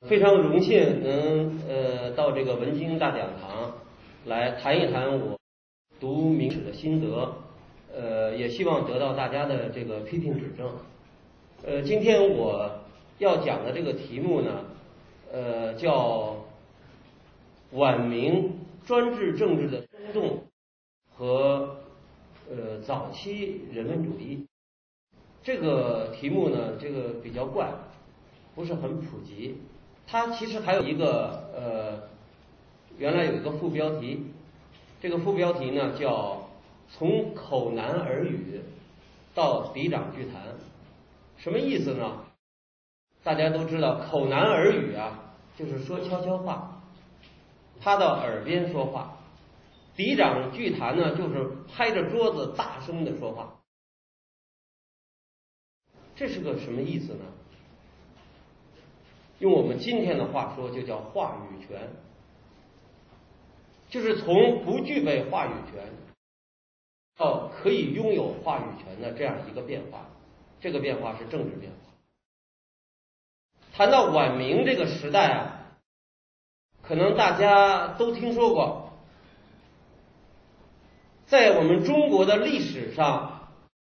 非常荣幸能到这个文经大讲堂来谈一谈我读明史的心得，也希望得到大家的这个批评指正。今天我要讲的这个题目呢，叫晚明专制政治的松动和早期人文主义。这个题目呢，这个比较怪，不是很普及。它其实还有一个原来有一个副标题，这个副标题呢叫从口难耳语到嫡长句谈。什么意思呢？大家都知道口难耳语啊，就是说悄悄话，趴到耳边说话。嫡长句谈呢，就是拍着桌子大声的说话。这是个什么意思呢？用我们今天的话说，就叫话语权，就是从不具备话语权到可以拥有话语权的这样一个变化。这个变化是政治变化。谈到晚明这个时代啊，可能大家都听说过，在我们中国的历史上，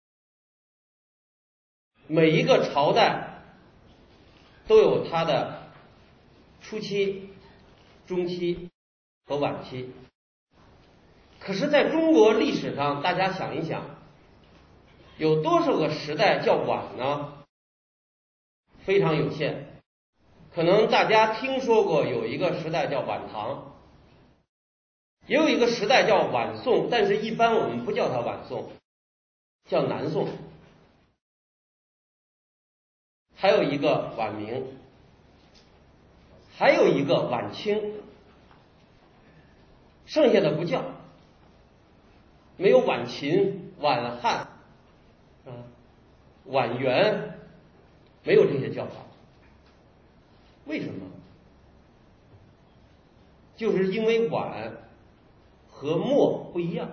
每一个朝代都有它的初期、中期和晚期。可是在中国历史上，大家想一想，有多少个时代叫晚呢？非常有限。可能大家听说过有一个时代叫晚唐，也有一个时代叫晚宋，但是一般我们不叫它晚宋，叫南宋。还有一个晚明，还有一个晚清，剩下的不叫，没有晚秦、晚汉、晚元，没有这些叫法。为什么？就是因为晚和末不一样。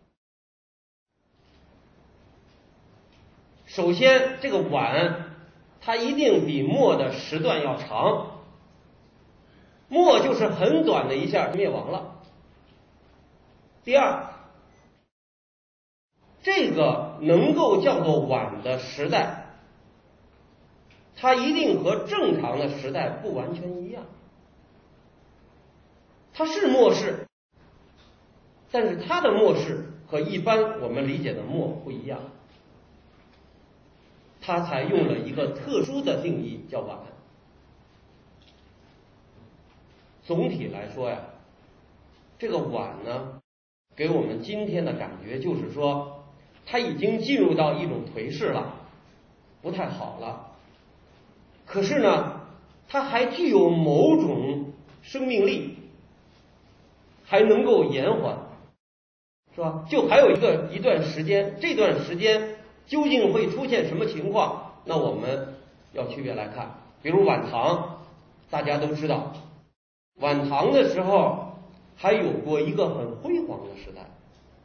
首先，这个晚它一定比末的时段要长，末就是很短的一下灭亡了。第二，这个能够叫做晚的时代，它一定和正常的时代不完全一样。它是末世，但是它的末世和一般我们理解的末不一样，它才用了一个特殊的定义叫晚。总体来说呀，这个晚呢，给我们今天的感觉就是说，它已经进入到一种颓势了，不太好了。可是呢，它还具有某种生命力，还能够延缓，是吧？就还有一段时间，这段时间究竟会出现什么情况？那我们要区别来看。比如晚唐，大家都知道，晚唐的时候还有过一个很辉煌的时代。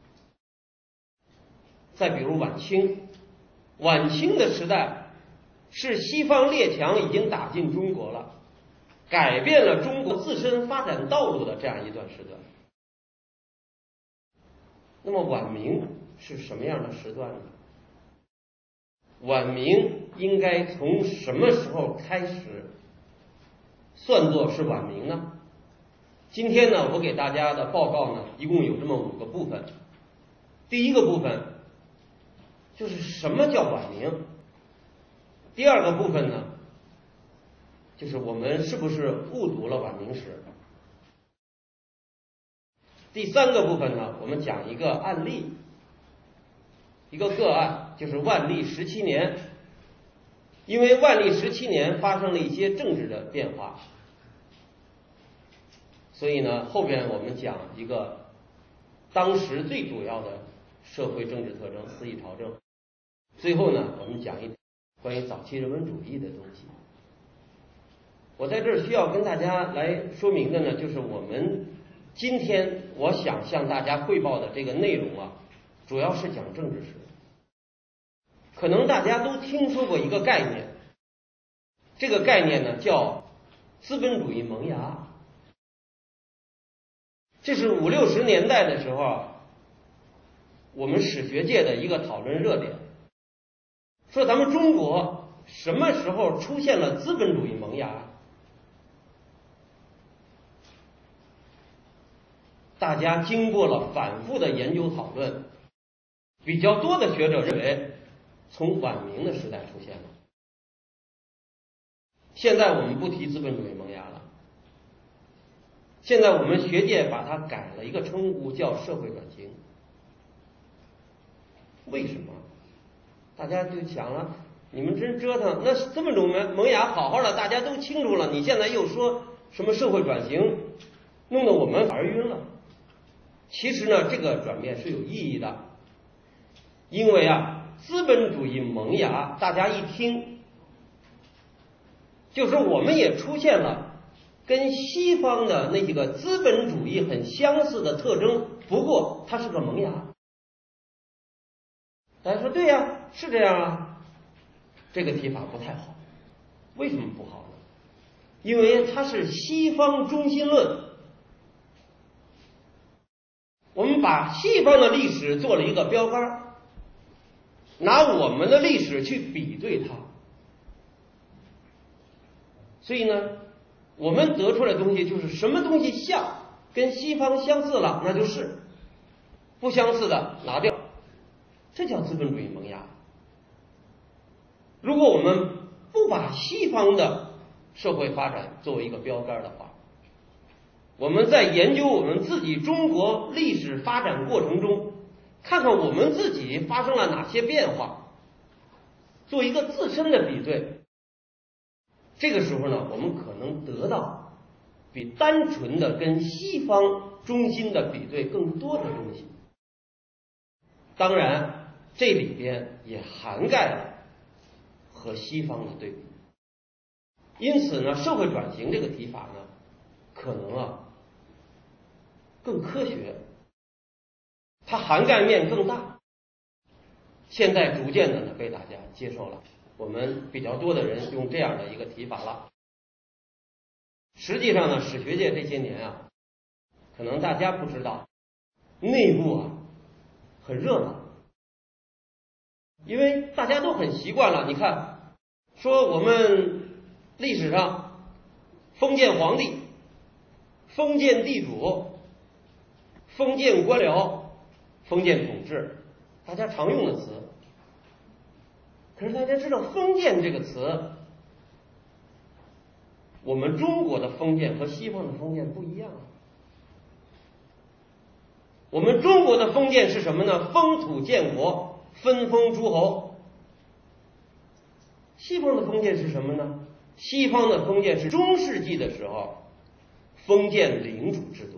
再比如晚清，晚清的时代是西方列强已经打进中国了，改变了中国自身发展道路的这样一段时段。那么晚明是什么样的时段呢？晚明应该从什么时候开始算作是晚明呢？今天呢，我给大家的报告呢，一共有这么5个部分。第一个部分就是什么叫晚明。第二个部分呢，就是我们是不是误读了晚明史。第三个部分呢，我们讲一个案例，一个个案，就是万历17年。因为万历17年发生了一些政治的变化，所以呢，后边我们讲一个当时最主要的社会政治特征，四夷朝政。最后呢，我们讲一关于早期人文主义的东西。我在这儿需要跟大家来说明的呢，就是我们今天我想向大家汇报的这个内容啊，主要是讲政治史。可能大家都听说过一个概念，这个概念呢叫资本主义萌芽。这是50、60年代的时候，我们史学界的一个讨论热点，说咱们中国什么时候出现了资本主义萌芽？大家经过了反复的研究讨论，比较多的学者认为，从晚明的时代出现了。现在我们不提资本主义萌芽了，现在我们学界把它改了一个称呼，叫社会转型。为什么？大家就想了，你们真折腾，那资本主义萌芽好好的，大家都清楚了，你现在又说什么社会转型，弄得我们反而晕了。其实呢，这个转变是有意义的，因为资本主义萌芽，大家一听，就是我们也出现了跟西方的那几个资本主义很相似的特征，不过它是个萌芽。大家说对呀，是这样啊，这个提法不太好。为什么不好呢？因为它是西方中心论。我们把西方的历史做了一个标杆，拿我们的历史去比对它，所以呢，我们得出来的东西就是什么东西像，跟西方相似了，那就是；不相似的拿掉，这叫资本主义萌芽。如果我们不把西方的社会发展作为一个标杆的话，我们在研究我们自己中国历史发展过程中，看看我们自己发生了哪些变化，做一个自身的比对。这个时候呢，我们可能得到比单纯的跟西方中心的比对更多的东西。当然，这里边也涵盖了和西方的对比。因此呢，社会转型这个提法呢，可能更科学，它涵盖面更大，现在逐渐的呢被大家接受了，我们比较多的人用这样的一个提法了。实际上呢，史学界这些年可能大家不知道，内部很热闹，因为大家都很习惯了。你看，说我们历史上封建皇帝、封建地主、封建官僚、封建统治，大家常用的词。可是大家知道封建这个词，我们中国的封建和西方的封建不一样。我们中国的封建是什么呢？封土建国，分封诸侯。西方的封建是什么呢？西方的封建是中世纪的时候封建领主制度。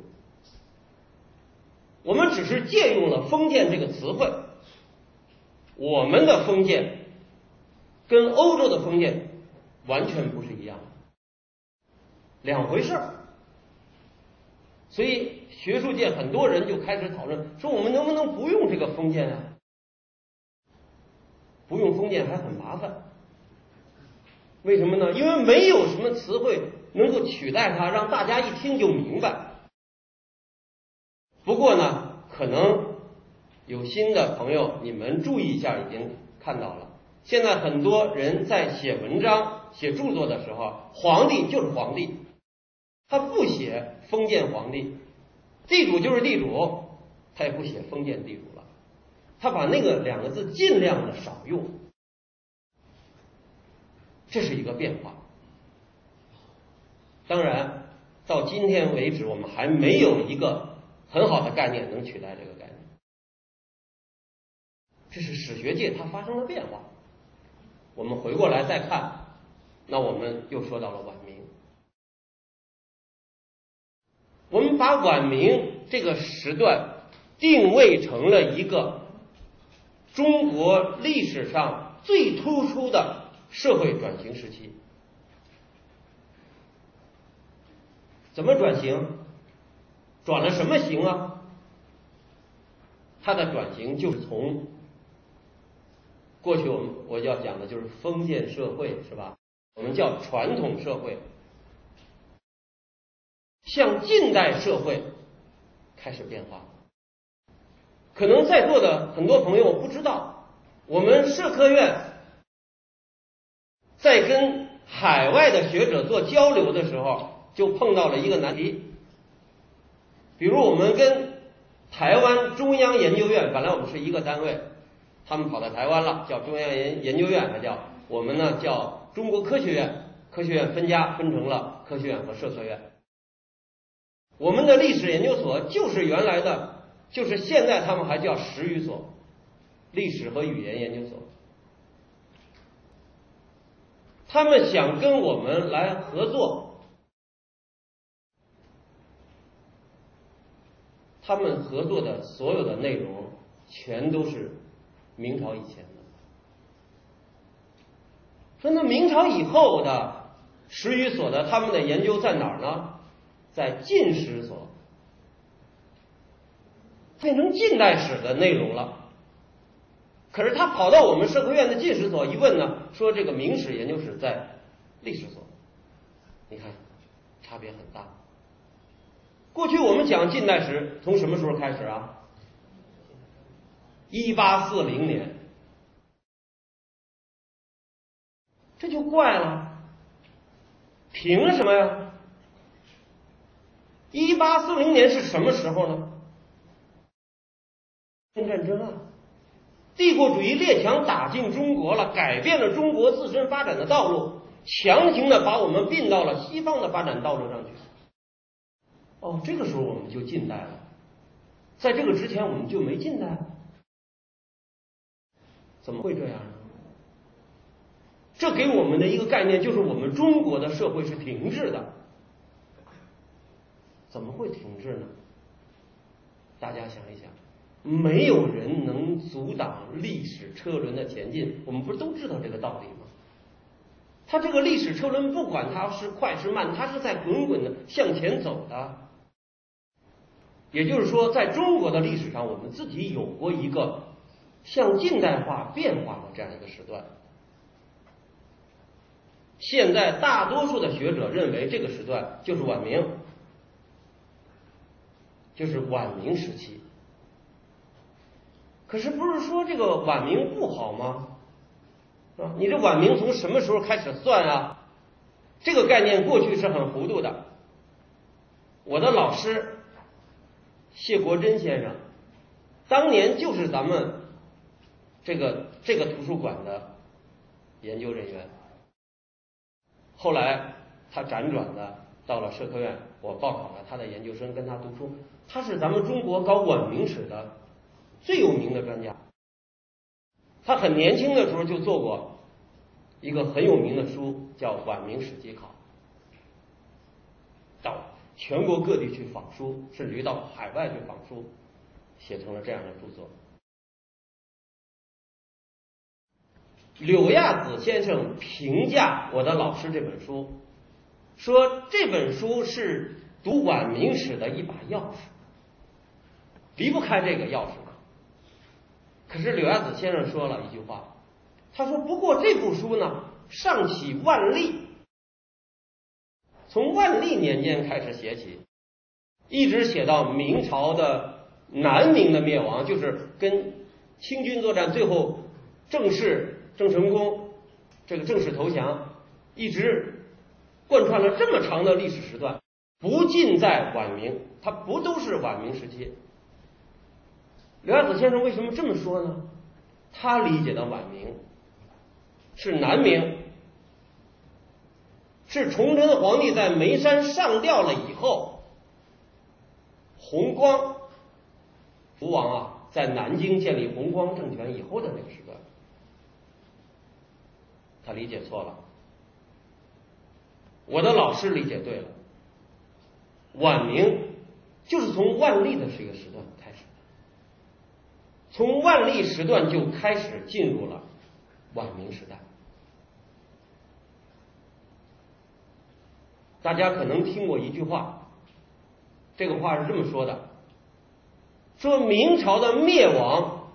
我们只是借用了封建这个词汇，我们的封建跟欧洲的封建完全不是一样的，两回事儿。所以学术界很多人就开始讨论，说我们能不能不用这个封建啊？不用封建还很麻烦。为什么呢？因为没有什么词汇能够取代它，让大家一听就明白。不过呢，可能有新的朋友，你们注意一下，已经看到了。现在很多人在写文章、写著作的时候，皇帝就是皇帝，他不写封建皇帝；地主就是地主，他也不写封建地主了。他把那个两个字尽量的少用，这是一个变化。当然，到今天为止，我们还没有一个很好的概念能取代这个概念。这是史学界它发生了变化。我们回过来再看，那我们又说到了晚明。我们把晚明这个时段定位成了一个中国历史上最突出的社会转型时期。怎么转型？转了什么型啊？它的转型就是从过去我要讲的就是封建社会，是吧？我们叫传统社会， 向近代社会开始变化。可能在座的很多朋友不知道，我们社科院在跟海外的学者做交流的时候，就碰到了一个难题。比如我们跟台湾中央研究院，本来我们是一个单位，他们跑到台湾了，叫中央研究院，还叫我们呢叫中国科学院。科学院分成了科学院和社科院。我们的历史研究所就是原来的，就是现在他们还叫史语所，历史和语言研究所。他们想跟我们来合作，他们合作的所有的内容全都是明朝以前的。说那明朝以后的史语所的他们的研究在哪儿呢？在近史所，变成近代史的内容了。可是他跑到我们社科院的近史所一问呢，说这个明史研究史在历史所。你看差别很大。过去我们讲近代史从什么时候开始啊？1840年。这就怪了，凭什么呀？1840年是什么时候呢？战争啊，帝国主义列强打进中国了，改变了中国自身发展的道路，强行的把我们并到了西方的发展道路上去。哦，这个时候我们就近代了，在这个之前我们就没近代，怎么会这样呢？这给我们的一个概念就是我们中国的社会是停滞的。怎么会停滞呢？大家想一想，没有人能阻挡历史车轮的前进，我们不是都知道这个道理吗？它这个历史车轮不管它是快是慢，它是在滚滚的向前走的。也就是说，在中国的历史上，我们自己有过一个向近代化变化的这样一个时段。现在大多数的学者认为这个时段就是晚明，就是晚明时期。可是不是说这个晚明不好吗？你这晚明从什么时候开始算啊？这个概念过去是很糊涂的。我的老师谢国珍先生当年就是咱们这个图书馆的研究人员，后来他辗转的到了社科院，我报考了他的研究生，跟他读书。他是咱们中国搞晚明史的最有名的专家。他很年轻的时候就做过一个很有名的书，叫《晚明史籍考》，到全国各地去访书，甚至于到海外去访书，写成了这样的著作。柳亚子先生评价我的老师这本书，说这本书是读晚明史的一把钥匙，离不开这个钥匙。可是柳亚子先生说了一句话，他说不过这部书呢上起万历，从万历年间开始写起，一直写到明朝的南明的灭亡，就是跟清军作战，最后郑成功这个正式投降，一直贯穿了这么长的历史时段，不尽在晚明，它不都是晚明时期。柳亚子先生为什么这么说呢？他理解的晚明是南明，是崇祯皇帝在眉山上吊了以后，弘光福王在南京建立弘光政权以后的那个时段。他理解错了，我的老师理解对了。晚明就是从万历的这个时段开始的，从万历时段就开始进入了晚明时代。大家可能听过一句话，这个话是这么说的，说明朝的灭亡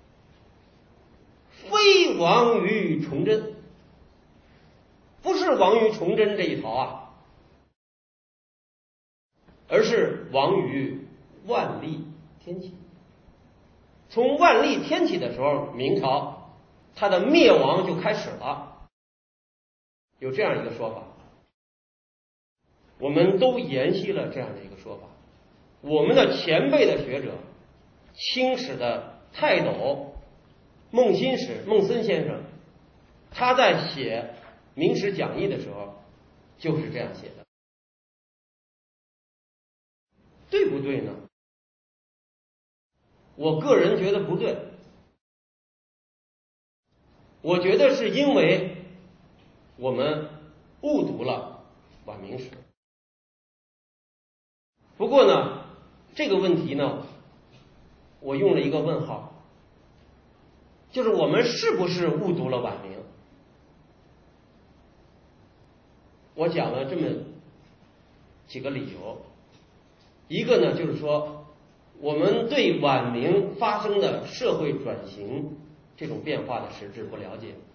非亡于崇祯，不是亡于崇祯这一套啊， 而是亡于万历天启。从万历天启的时候，明朝它的灭亡就开始了，有这样一个说法。我们都沿袭了这样的一个说法。我们的前辈的学者，清史的泰斗孟新史孟森先生，他在写《明史讲义》的时候就是这样写的，对不对呢？我个人觉得不对。我觉得是因为我们误读了晚明史。不过呢，这个问题呢，我用了一个问号，就是我们是不是误读了晚明？我讲了这么几个理由。一个呢，就是说我们对晚明发生的社会转型这种变化的实质不了解。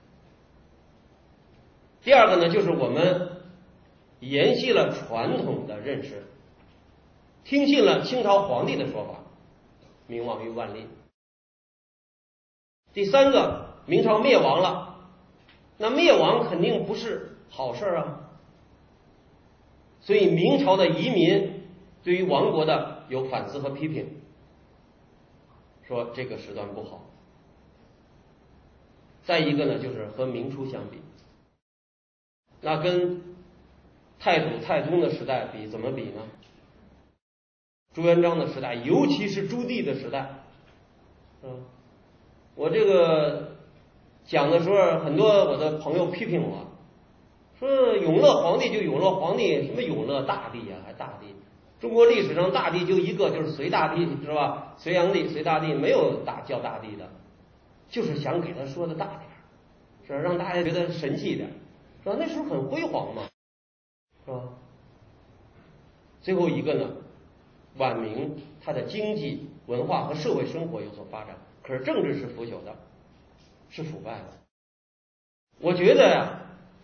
第二个呢，就是我们沿袭了传统的认识，听信了清朝皇帝的说法，明亡于万历。第三个，明朝灭亡了，那灭亡肯定不是好事啊。所以明朝的遗民对于亡国的有反思和批评，说这个时段不好。再一个呢，就是和明初相比，那跟太祖太宗的时代比，怎么比呢？朱元璋的时代，尤其是朱棣的时代，我这个讲的时候，很多我的朋友批评我，说永乐皇帝就永乐皇帝，什么永乐大帝啊，还大帝？中国历史上大帝就一个，就是隋大帝，是吧？隋炀帝、隋大帝没有叫大帝的，就是想给他说的大点，是吧？让大家觉得神气点，是吧？那时候很辉煌嘛，是吧？最后一个呢，晚明它的经济、文化和社会生活有所发展，可是政治是腐朽的，是腐败的。我觉得呀，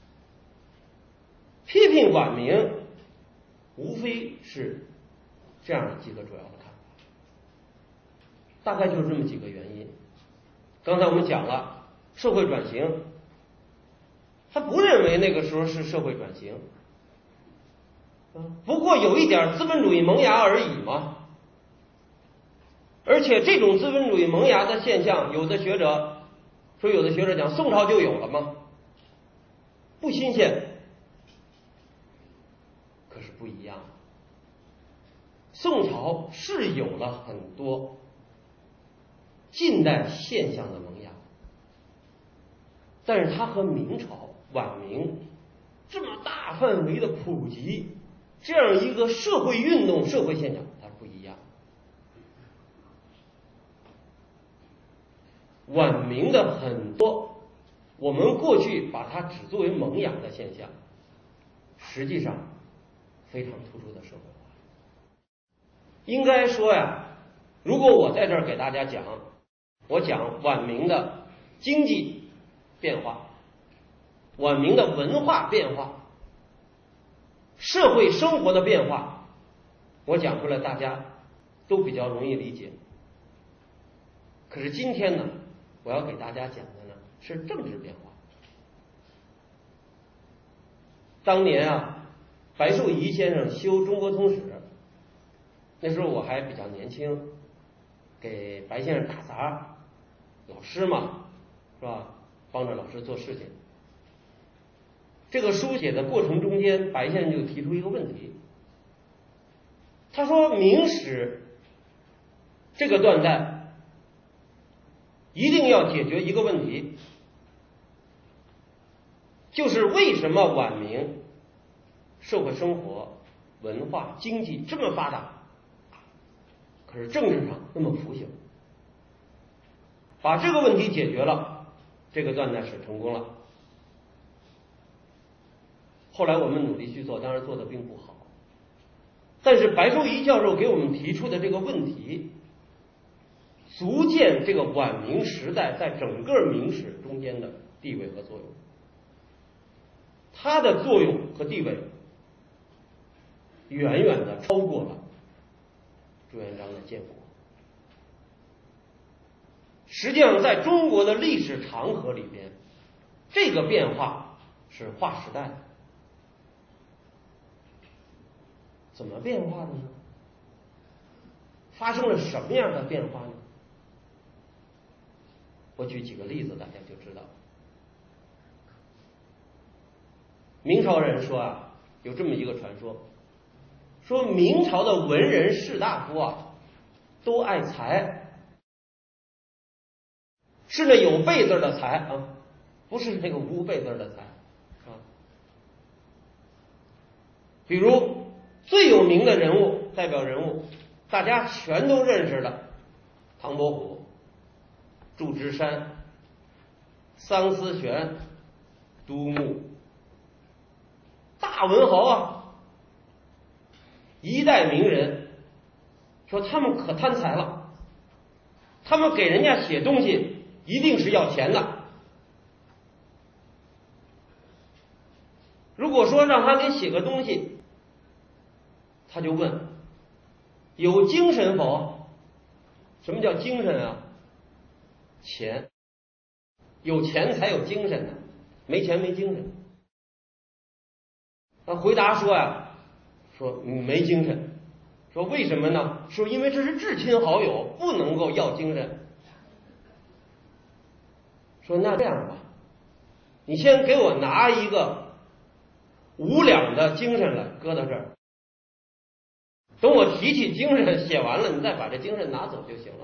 批评晚明无非是这样几个主要的看法，大概就是这么几个原因。刚才我们讲了社会转型，他不认为那个时候是社会转型，不过有一点资本主义萌芽而已嘛。而且这种资本主义萌芽的现象，有的学者讲宋朝就有了吗？不新鲜，可是不一样。宋朝是有了很多近代现象的萌芽，但是它和明朝、晚明这么大范围的普及，这样一个社会运动、社会现象，它不一样。晚明的很多我们过去把它只作为萌芽的现象，实际上非常突出的社会化。应该说呀，如果我在这儿给大家讲，我讲晚明的经济变化，晚明的文化变化，社会生活的变化，我讲出来大家都比较容易理解。可是今天呢，我要给大家讲的呢是政治变化。当年啊，白寿仪先生修《中国通史》，那时候我还比较年轻，给白先生打杂，老师嘛，是吧？帮着老师做事情。这个书写的过程中间，白先生就提出一个问题，他说明史这个断代一定要解决一个问题，就是为什么晚明社会生活、文化、经济这么发达，可是政治上那么腐朽？把这个问题解决了，这个断代史成功了。后来我们努力去做，当然做的并不好，但是白寿仪教授给我们提出的这个问题，足见这个晚明时代在整个明史中间的地位和作用。它的作用和地位远远的超过了朱元璋的建国。实际上，在中国的历史长河里边，这个变化是划时代的。怎么变化的呢？发生了什么样的变化呢？我举几个例子，大家就知道。明朝人说啊，有这么一个传说，说明朝的文人士大夫啊，都爱财，是那有贝字的财啊，不是那个无贝字的财啊。比如最有名的人物，代表人物，大家全都认识的唐伯虎、祝枝山、桑思玄、杜牧，大文豪啊，一代名人。说他们可贪财了，他们给人家写东西一定是要钱的。如果说让他给写个东西，他就问有精神否？什么叫精神啊？钱，有钱才有精神呢，没钱没精神。他回答说呀，说没精神。说为什么呢？说因为这是至亲好友，不能够要精神。说那这样吧，你先给我拿一个5两的精神来，搁到这儿，等我提起精神写完了，你再把这精神拿走就行了。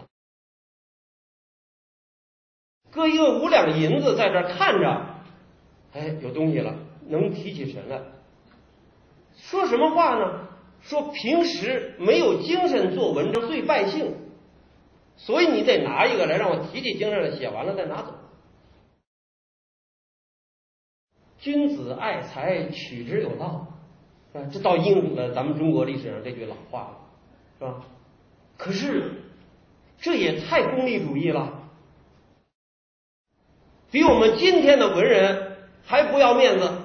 搁一个5两银子在这儿看着，哎，有东西了，能提起神来。说什么话呢？说平时没有精神做文章，最败兴，所以你得拿一个来让我提起精神来，写完了再拿走。君子爱财，取之有道，这倒应了咱们中国历史上这句老话了，是吧？可是这也太功利主义了，比我们今天的文人还不要面子。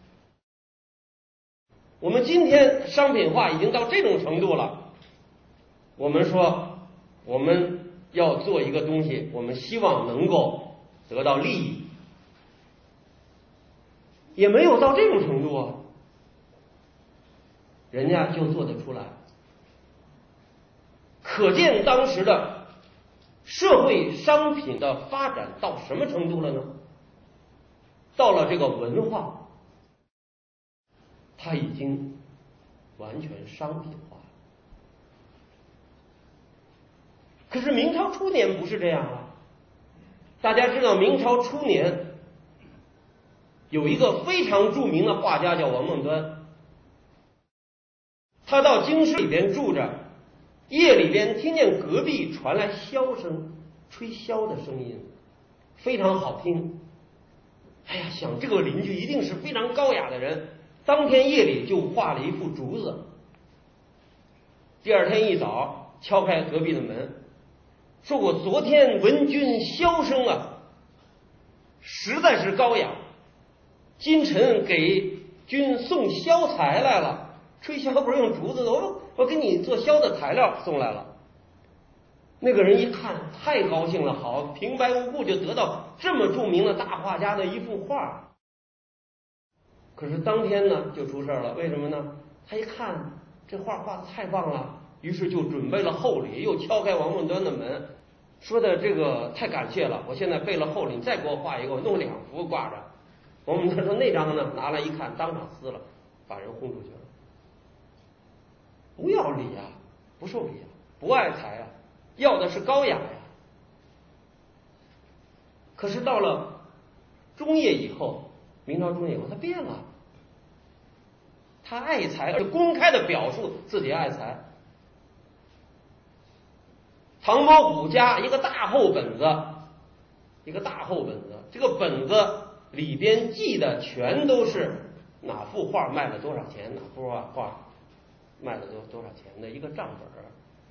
我们今天商品化已经到这种程度了，我们说我们要做一个东西，我们希望能够得到利益，也没有到这种程度啊，人家就做得出来。可见当时的社会商品的发展到什么程度了呢？到了这个文化，它已经完全商品化了。可是明朝初年不是这样啊。大家知道明朝初年有一个非常著名的画家叫王孟端，他到京师里边住着，夜里边听见隔壁传来箫声，吹箫的声音非常好听。哎呀，想这个邻居一定是非常高雅的人，当天夜里就画了一副竹子。第二天一早敲开隔壁的门，说我昨天闻君箫声啊，实在是高雅，今晨给君送箫材来了。吹箫不是用竹子的，我给你做箫的材料送来了。那个人一看太高兴了，好，平白无故就得到这么著名的大画家的一幅画。可是当天呢就出事了，为什么呢？他一看这画画的太棒了，于是就准备了厚礼，又敲开王孟端的门，说的这个太感谢了，我现在备了厚礼，你再给我画一个，我弄2幅挂着。王孟端说那张呢，拿来一看当场撕了，把人轰出去了。不要礼啊，不受礼啊，不爱财啊，要的是高雅呀。可是到了中叶以后，明朝中叶以后，他变了，他爱财，而且公开的表述自己爱财。唐伯虎家一个大厚本子，这个本子里边记的全都是哪幅画卖了多少钱，哪幅画卖了多少钱的一个账本。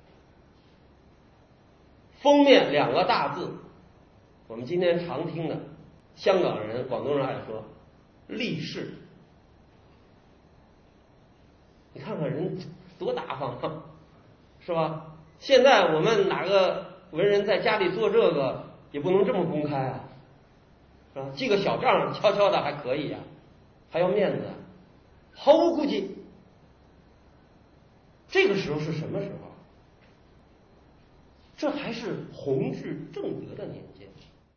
封面2个大字，我们今天常听的，香港人、广东人爱说立誓。 你看看人多大方啊，是吧？现在我们哪个文人在家里做这个也不能这么公开啊，是吧？记个小账悄悄的还可以啊，还要面子，毫无顾忌。这个时候是什么时候？这还是弘治正德的年间，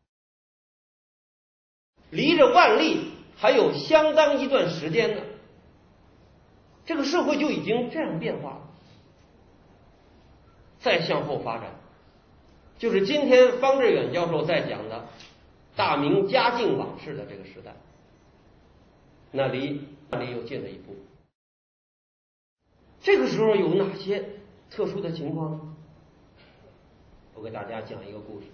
离着万历还有相当一段时间呢。这个社会就已经这样变化了。再向后发展，就是今天方志远教授在讲的大明嘉靖往事的这个时代，那离又近了一步。这个时候有哪些特殊的情况呢？我给大家讲一个故事。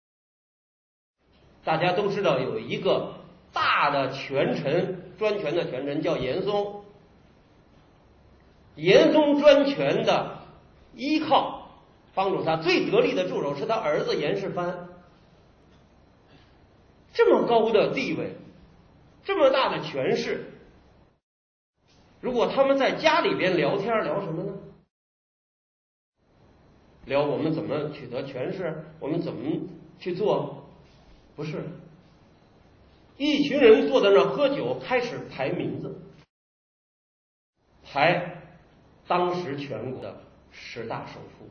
大家都知道有一个大的权臣，专权的权臣叫严嵩。严嵩专权的依靠，帮助他最得力的助手是他儿子严世蕃。这么高的地位，这么大的权势，如果他们在家里边聊天，聊什么呢？聊我们怎么取得权势，我们怎么去做？不是，一群人坐在那儿喝酒，开始排名字，排当时全国的10大首富。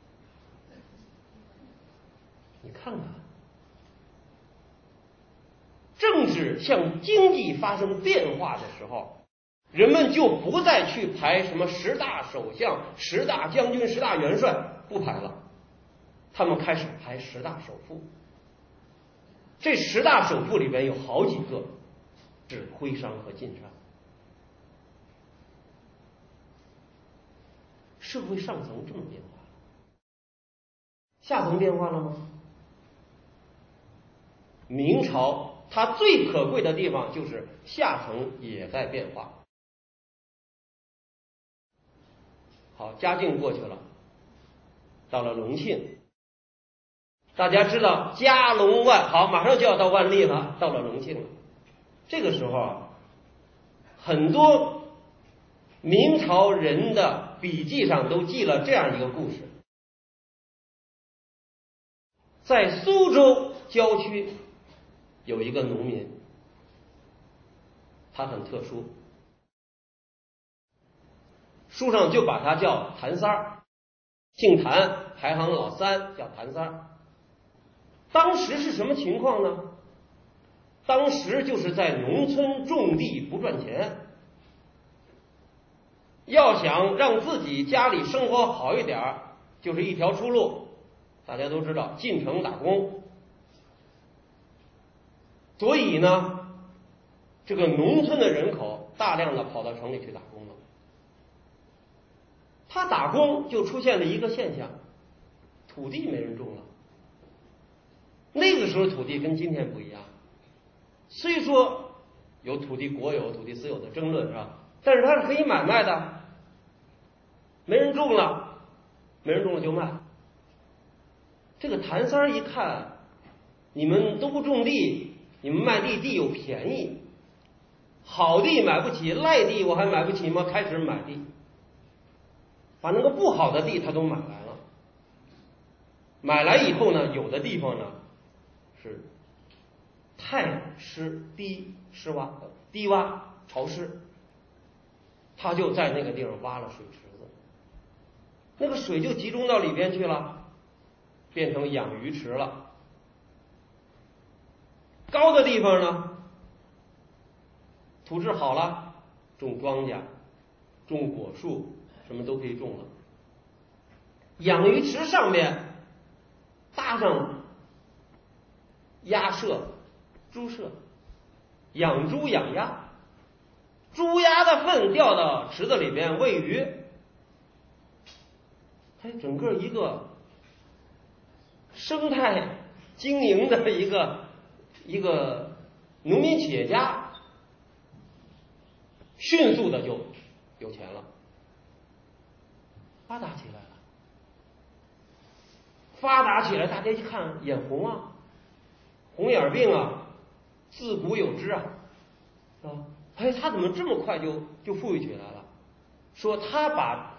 你看看，政治向经济发生变化的时候，人们就不再去排什么10大首相、10大将军、10大元帅，不排了，他们开始排10大首富。这10大首富里边有好几个是徽商和晋商。社会上层这么变化，下层变化了吗？明朝它最可贵的地方就是下层也在变化。好，嘉靖过去了，到了隆庆，大家知道嘉隆万，好，马上就要到万历了，到了隆庆了。这个时候啊，很多明朝人的笔记上都记了这样一个故事。在苏州郊区有一个农民，他很特殊，书上就把他叫谭三儿，姓谭，排行老3，叫谭三儿。当时是什么情况呢？当时就是在农村种地不赚钱，要想让自己家里生活好一点，就是一条出路，大家都知道，进城打工。所以呢，这个农村的人口大量的跑到城里去打工了。他打工就出现了一个现象，土地没人种了。那个时候土地跟今天不一样，虽说有土地国有、土地私有的争论，是吧？但是它是可以买卖的，没人种了，没人种了就卖。这个谭三儿一看，你们都不种地，你们卖地有便宜，好地买不起，赖地我还买不起吗？开始买地，把那个不好的地他都买来了。买来以后呢，有的地方呢是太湿低湿洼低洼潮湿，他就在那个地方挖了水池子，那个水就集中到里边去了，变成养鱼池了。高的地方呢，土质好了，种庄稼、种果树，什么都可以种了。养鱼池上面搭上鸭舍、猪舍，养猪养鸭，猪鸭的粪掉到池子里边喂鱼，它整个一个生态经营的一个农民企业家，迅速的就有钱了，发达起来了。发达起来，大家一看眼红啊，红眼病啊，自古有之啊，是吧？哎，他怎么这么快就富裕起来了？ 说他把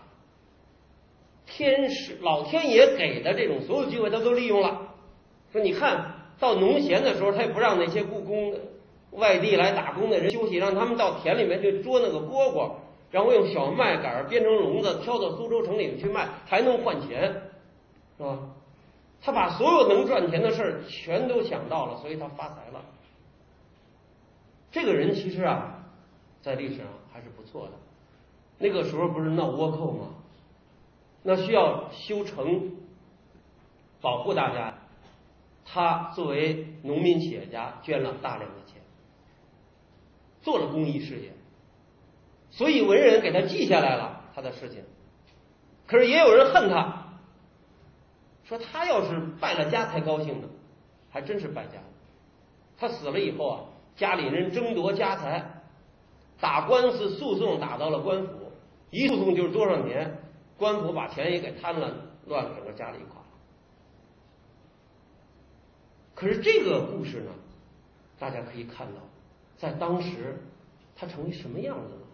老天爷给的这种所有机会他都利用了。说你看到农闲的时候，他也不让那些故宫外地来打工的人休息，让他们到田里面去捉那个蝈蝈，然后用小麦秆编成笼子挑到苏州城里去卖，还能换钱，是吧？他把所有能赚钱的事儿全都想到了，所以他发财了。这个人其实啊，在历史上还是不错的。那个时候不是闹倭寇吗？那需要修城保护大家，他作为农民企业家捐了大量的钱，做了公益事业，所以文人给他记下来了他的事情。可是也有人恨他，说他要是败了家才高兴呢，还真是败家了。他死了以后啊，家里人争夺家财，打官司诉讼打到了官府，一诉讼就是多少年，官府把钱也给贪了，乱了整个家里一块。可是这个故事呢，大家可以看到，在当时它成为什么样子呢？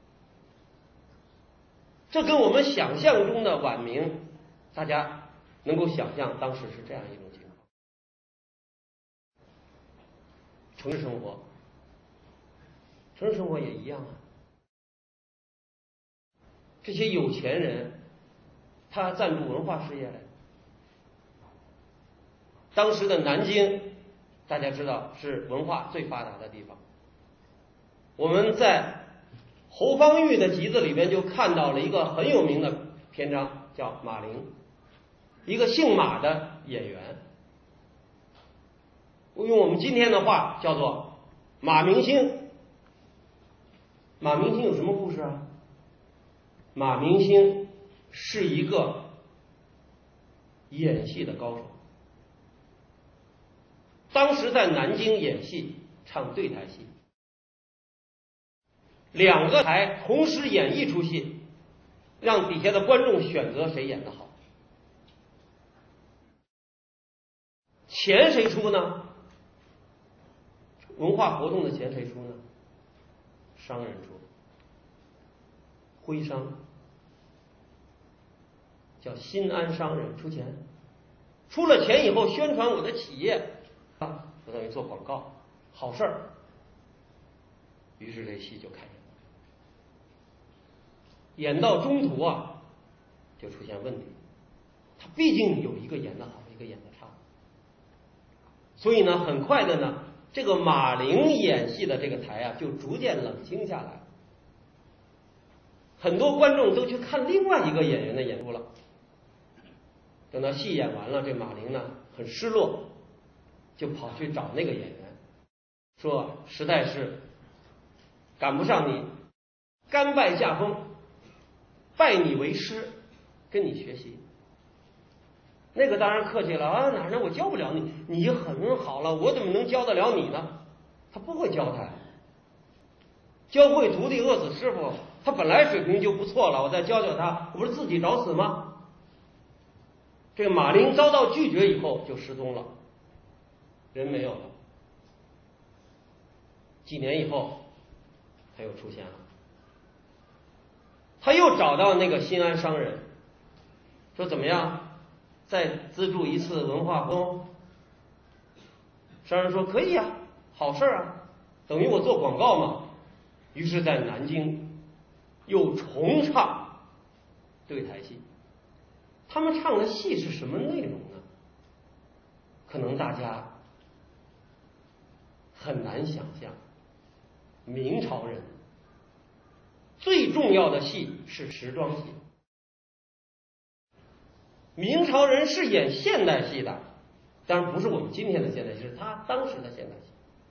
这跟我们想象中的晚明，大家能够想象当时是这样一种情况。城市生活，城市生活也一样啊。这些有钱人，他赞助文化事业来。当时的南京，大家知道是文化最发达的地方。我们在侯方域的集子里边就看到了一个很有名的篇章，叫马陵，一个姓马的演员。用我们今天的话叫做马明星。马明星有什么故事啊？马明星是一个演戏的高手，当时在南京演戏，唱对台戏，两个台同时演一出戏，让底下的观众选择谁演得好。钱谁出呢？文化活动的钱谁出呢？商人出，徽商叫新安商人出钱，出了钱以后宣传我的企业啊，就等于做广告，好事儿。于是这戏就开演，演到中途啊，就出现问题。他毕竟有一个演得好，一个演得差，所以呢，很快的呢，这个马陵演戏的这个台啊，就逐渐冷清下来。很多观众都去看另外一个演员的演出了。等到戏演完了，这马陵呢很失落，就跑去找那个演员，说实在是赶不上你，甘拜下风，拜你为师，跟你学习。那个当然客气了啊，哪能我教不了你，你很好了，我怎么能教得了你呢？他不会教他，教会徒弟饿死师傅，他本来水平就不错了，我再教教他，我不是自己找死吗？这个马陵遭到拒绝以后就失踪了，人没有了。几年以后他又出现了，他又找到那个新安商人，说怎么样，再资助一次文化活动？商人说可以啊，好事啊，等于我做广告嘛。于是在南京又重唱对台戏。他们唱的戏是什么内容呢？可能大家很难想象。明朝人最重要的戏是时装戏，明朝人是演现代戏的，当然不是我们今天的现代戏，是他当时的现代戏，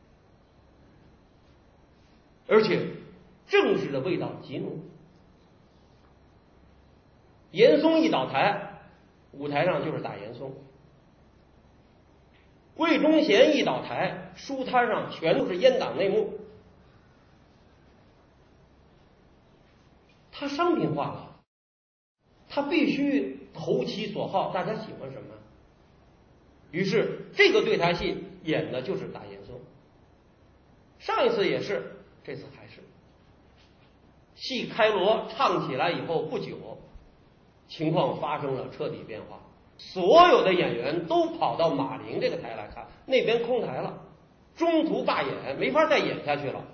而且政治的味道极浓。严嵩一倒台，舞台上就是打严嵩；魏忠贤一倒台，书摊上全都是阉党内幕。他商品化了，他必须投其所好，大家喜欢什么？于是这个对台戏演的就是打严嵩，上一次也是，这次还是。 戏开锣唱起来以后不久，情况发生了彻底变化，所有的演员都跑到马陵这个台来看，那边空台了，中途罢演，没法再演下去了。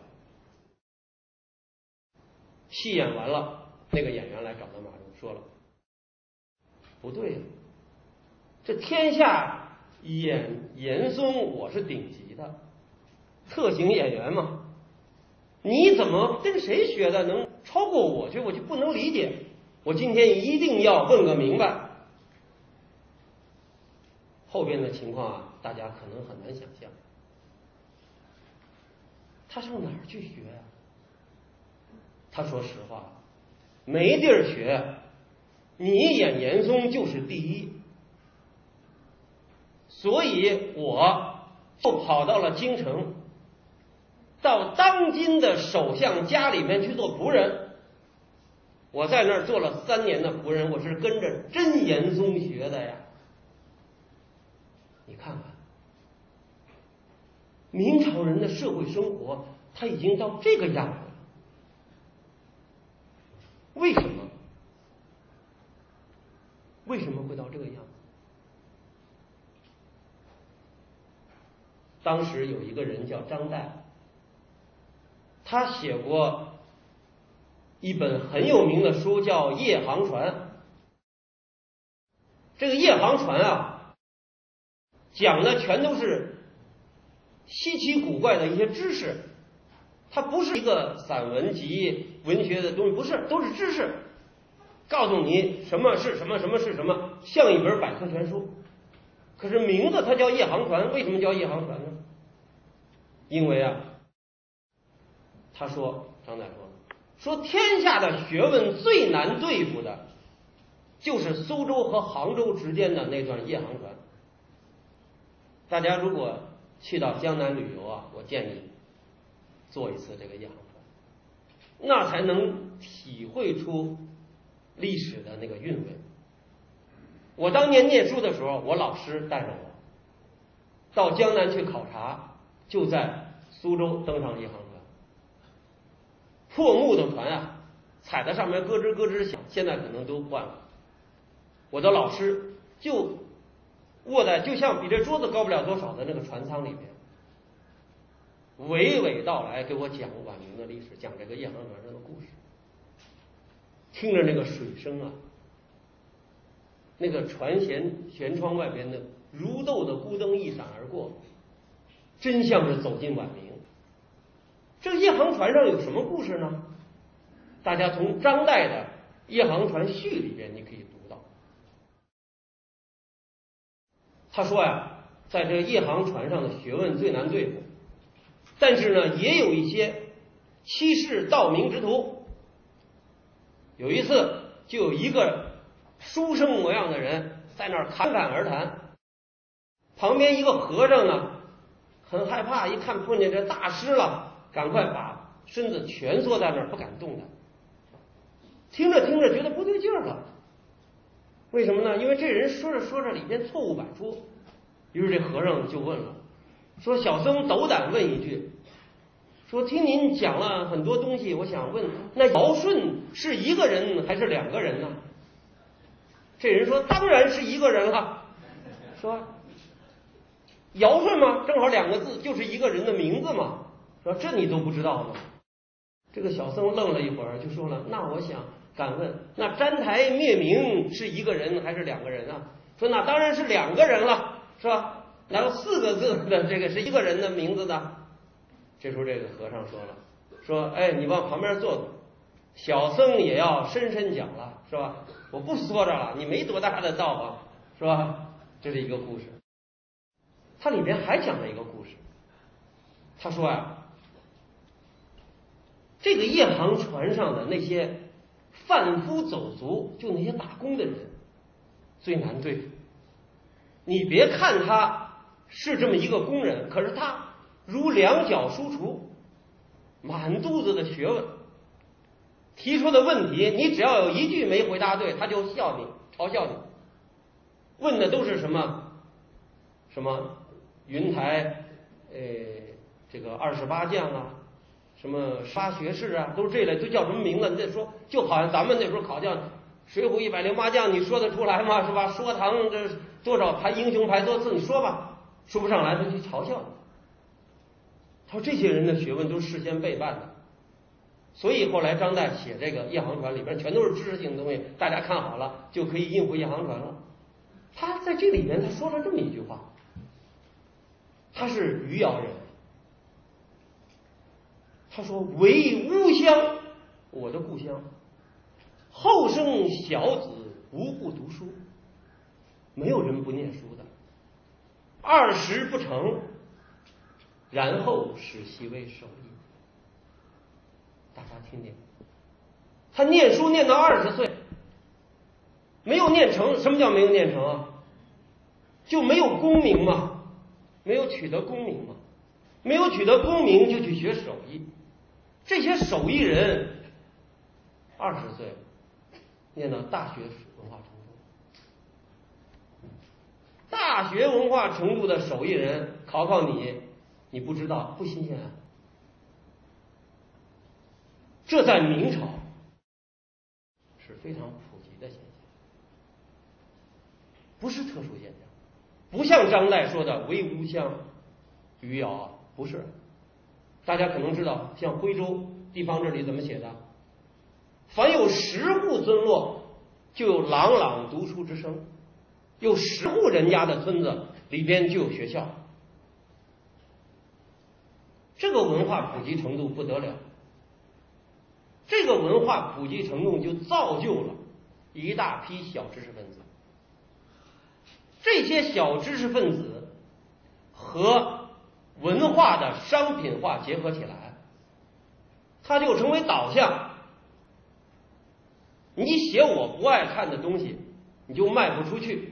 戏演完了，那个演员来找到马陵说了，不对呀，这天下演严嵩我是顶级的特型演员嘛，你怎么跟谁学的能超过我去？我就不能理解，我今天一定要问个明白。后边的情况啊，大家可能很难想象。他上哪儿去学呀？他说实话，没地儿学，你演严嵩就是第一，所以我就跑到了京城，到当今的首相家里面去做仆人。我在那儿做了3年的仆人，我是跟着真严嵩学的呀。你看看，明朝人的社会生活，他已经到这个样子了。为什么？为什么会到这个样子？当时有一个人叫张岱，他写过一本很有名的书，叫《夜航船》。这个《夜航船》啊，讲的全都是稀奇古怪的一些知识，它不是一个散文集文学的东西，不是，都是知识，告诉你什么是什么，什么是什么，像一本百科全书。可是名字它叫夜航船，为什么叫夜航船呢？因为啊，他说，张岱说天下的学问最难对付的就是苏州和杭州之间的那段夜航船。大家如果去到江南旅游啊，我建议坐一次这个夜航船，那才能体会出历史的那个韵味。我当年念书的时候，我老师带着我到江南去考察，就在苏州登上夜航船。破木的船啊，踩在上面咯吱咯吱响，现在可能都换了。我的老师就卧在就像比这桌子高不了多少的那个船舱里面，娓娓道来给我讲晚明的历史，讲这个夜航船上的故事。听着那个水声啊，那个船舷窗外边的如豆的孤灯一闪而过，真像是走进晚明。这个夜航船上有什么故事呢？大家从张岱的《夜航船序》里边你可以读到。他说呀，在这个夜航船上的学问最难对付，但是呢，也有一些欺世盗名之徒。有一次，就有一个书生模样的人在那儿侃侃而谈，旁边一个和尚呢，很害怕，一看碰见这大师了，赶快把身子蜷缩在那儿不敢动弹。听着听着觉得不对劲儿了，为什么呢？因为这人说着说着里边错误百出。于是这和尚就问了，说小僧斗胆问一句，说听您讲了很多东西，我想问，那尧舜是一个人还是2个人呢？这人说当然是一个人了。说尧舜嘛，正好2个字，就是一个人的名字嘛。说这你都不知道吗？这个小僧愣了一会儿，就说了，那我想敢问，那毡台灭明是一个人还是2个人啊？说那当然是2个人了，是吧？然后4个字的这个是一个人的名字的。这时候这个和尚说了，说哎，你往旁边坐坐，小僧也要伸伸脚了，是吧？我不缩着了，你没多大的道行，是吧？这是一个故事。他里边还讲了一个故事，他说呀，这个夜航船上的那些贩夫走卒，就那些打工的人最难对付。你别看他是这么一个工人，可是他如2脚书橱，满肚子的学问，提出的问题你只要有一句没回答对，他就笑你，嘲笑你。问的都是什么云台这个28将啊， 什么发学士啊，都是这类，都叫什么名字？你再说，就好像咱们那时候考叫《水浒108将》，你说得出来吗？是吧？说唐这多少排英雄排多次，你说吧，说不上来就去嘲笑。他说这些人的学问都是事先备办的，所以后来张岱写这个《夜航船》里边全都是知识性的东西，大家看好了就可以应付夜航船了。他在这里面他说了这么一句话，他是余姚人，他说唯吾乡，我的故乡，后生小子无不读书，没有人不念书的，20不成，然后使其为手艺。大家听听，他念书念到20岁，没有念成。什么叫没有念成啊？就没有功名嘛，没有取得功名嘛，没有取得功名就去学手艺。这些手艺人20岁念到大学文化程度，大学文化程度的手艺人考考你，你不知道不新鲜啊？这在明朝是非常普及的现象，不是特殊现象，不像张岱说的唯吾乡余姚，不是。大家可能知道，像徽州地方志里怎么写的？凡有10户村落，就有朗朗读书之声，有10户人家的村子里边就有学校。这个文化普及程度不得了，这个文化普及程度就造就了一大批小知识分子。这些小知识分子和文化的商品化结合起来，它就成为导向。你写我不爱看的东西，你就卖不出去。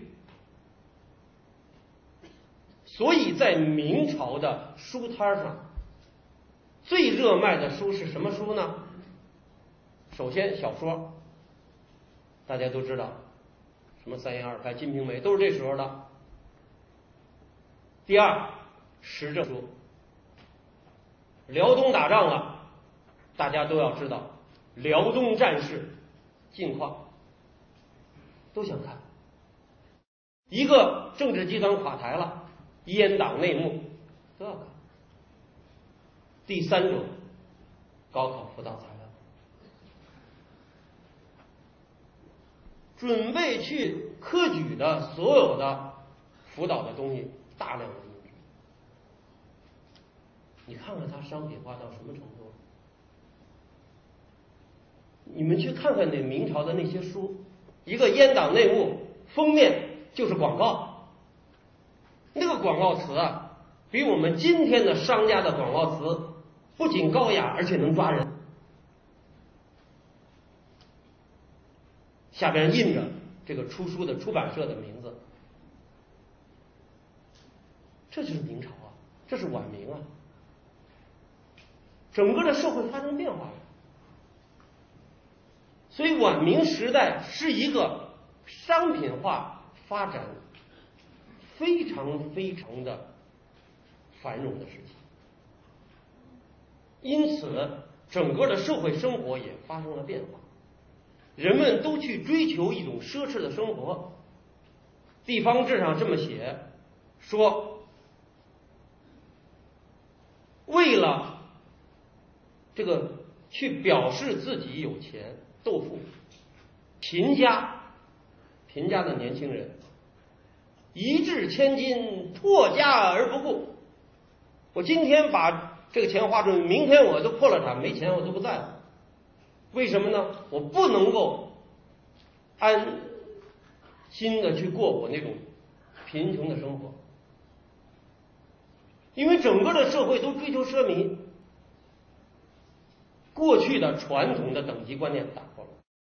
所以在明朝的书摊上，最热卖的书是什么书呢？首先小说，大家都知道，什么三言二拍、金瓶梅都是这时候的。第二，时政书。辽东打仗了，大家都要知道辽东战事近况，都想看。一个政治集团垮台了，阉党内幕都要看。第三种，高考辅导材料，准备去科举的所有的辅导的东西大量的印制。你看看它商品化到什么程度？你们去看看那明朝的那些书，一个阉党内幕，封面就是广告，那个广告词啊，比我们今天的商家的广告词不仅高雅，而且能抓人。下边印着这个出书的出版社的名字，这就是明朝啊，这是晚明啊。整个的社会发生变化了，所以晚明时代是一个商品化发展非常非常的繁荣的时期，因此整个的社会生活也发生了变化，人们都去追求一种奢侈的生活。地方志上这么写，说为了这个去表示自己有钱斗富，贫家的年轻人一掷千金，破家而不顾。我今天把这个钱花出去，明天我就破了产，没钱我都不在乎。为什么呢？我不能够安心的去过我那种贫穷的生活，因为整个的社会都追求奢靡，过去的传统的等级观念打破了。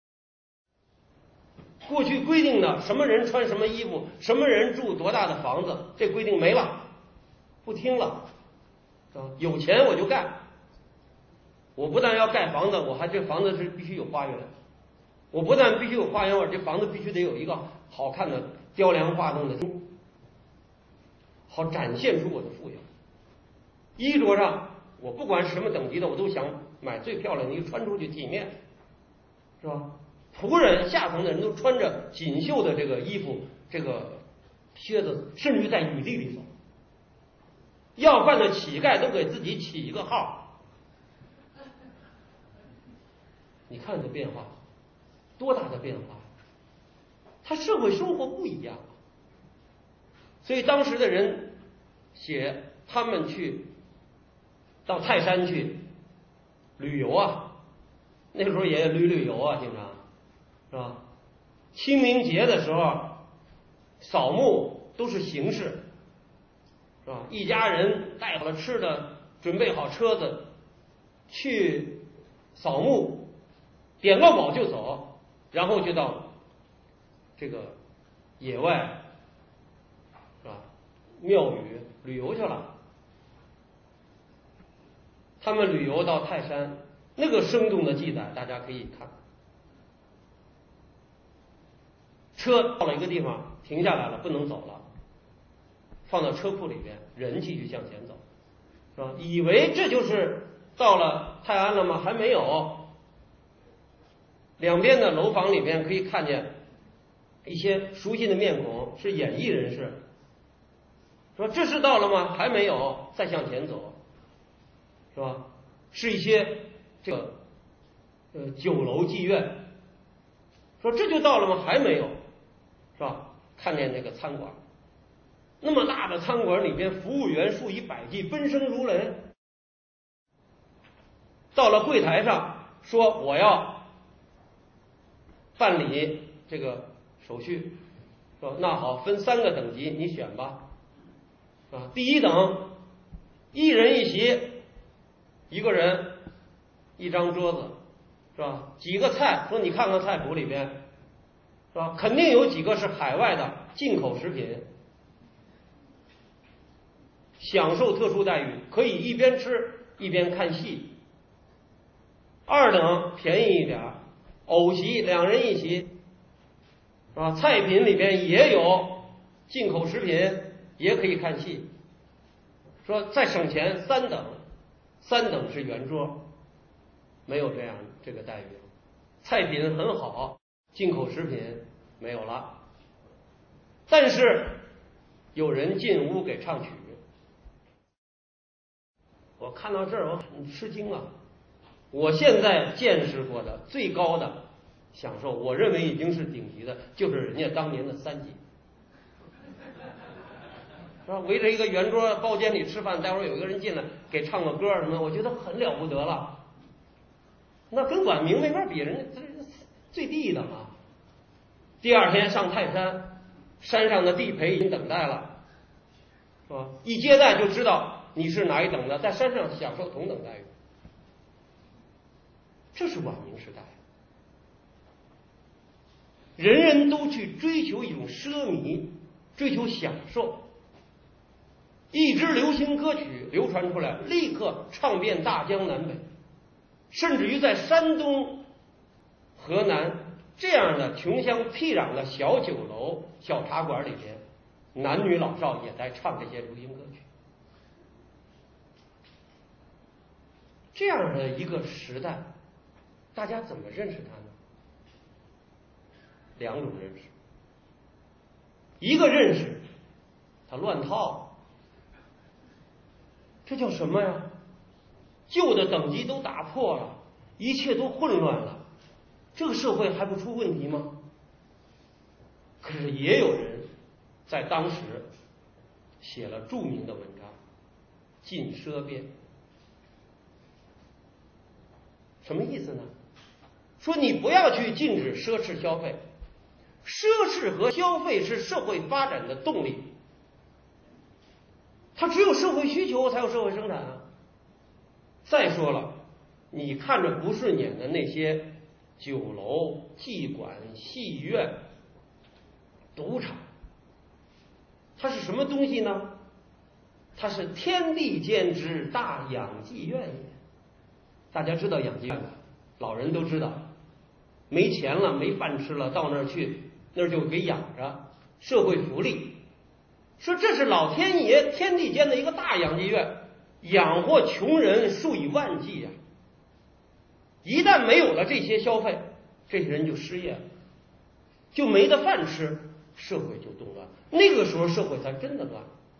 过去规定的什么人穿什么衣服，什么人住多大的房子，这规定没了，不听了。有钱我就干，我不但要盖房子，我还这房子是必须有花园，我不但必须有花园，我这房子必须得有一个好看的雕梁画栋的钟，好展现出我的富有。衣着上我不管是什么等级的，我都想买最漂亮的一个，穿出去体面，是吧？仆人下层的人都穿着锦绣的这个衣服，这个靴子，甚至于在雨地里走。要饭的乞丐都给自己起一个号。你看这变化，多大的变化！他社会生活不一样，所以当时的人写他们去到泰山去旅游啊，那个时候也旅游啊，经常是吧？清明节的时候扫墓都是形式，是吧？一家人带好了吃的，准备好车子去扫墓，点个卯就走，然后就到这个野外，是吧？庙宇旅游去了。他们旅游到泰山，那个生动的记载大家可以看。车到了一个地方停下来了，不能走了，放到车库里边，人继续向前走，是吧？以为这就是到了泰安了吗？还没有。两边的楼房里边可以看见一些熟悉的面孔，是演艺人士，说这是到了吗？还没有，再向前走，是吧？是一些这个酒楼妓院，说这就到了吗？还没有，是吧？看见那个餐馆，那么大的餐馆里边，服务员数以百计，奔声如雷。到了柜台上，说我要办理这个手续，说那好，分3个等级，你选吧。啊，第1等，1人1席，1个人1张桌子，是吧？几个菜，说你看看菜谱里边，是吧？肯定有几个是海外的进口食品，享受特殊待遇，可以一边吃一边看戏。2等便宜一点，偶席2人1席，是吧？菜品里边也有进口食品，也可以看戏。说再省钱3等，3等是圆桌，没有这个待遇。菜品很好，进口食品没有了。但是有人进屋给唱曲，我看到这儿我很吃惊啊！我现在见识过的最高的享受，我认为已经是顶级的，就是人家当年的3级，是吧？围着一个圆桌，包间里吃饭，待会儿有一个人进来给唱个歌什么，我觉得很了不得了。那跟晚明没法比，人家最低的啊。第2天上泰山，山上的地陪已经等待了，是吧？一接待就知道你是哪一等的，在山上享受同等待遇。这是晚明时代，人人都去追求一种奢靡，追求享受。一支流行歌曲流传出来，立刻唱遍大江南北，甚至于在山东、河南这样的穷乡僻壤的小酒楼、小茶馆里边，男女老少也在唱这些流行歌曲。这样的一个时代，大家怎么认识它呢？2种认识。一个认识，它乱套，这叫什么呀？旧的等级都打破了，一切都混乱了，这个社会还不出问题吗？可是也有人在当时写了著名的文章《禁奢辩》。什么意思呢？说你不要去禁止奢侈消费，奢侈和消费是社会发展的动力，它只有社会需求才有社会生产啊。再说了，你看着不顺眼的那些酒楼、妓馆、戏院、赌场，它是什么东西呢？它是天地间之大养济院也。大家知道养济院吧？老人都知道，没钱了没饭吃了，到那儿去，那儿就给养着，社会福利。说这是老天爷天地间的一个大养济院， 养活穷人数以万计呀。一旦没有了这些消费，这些人就失业了，就没得饭吃，社会就动乱。那个时候社会才真的乱。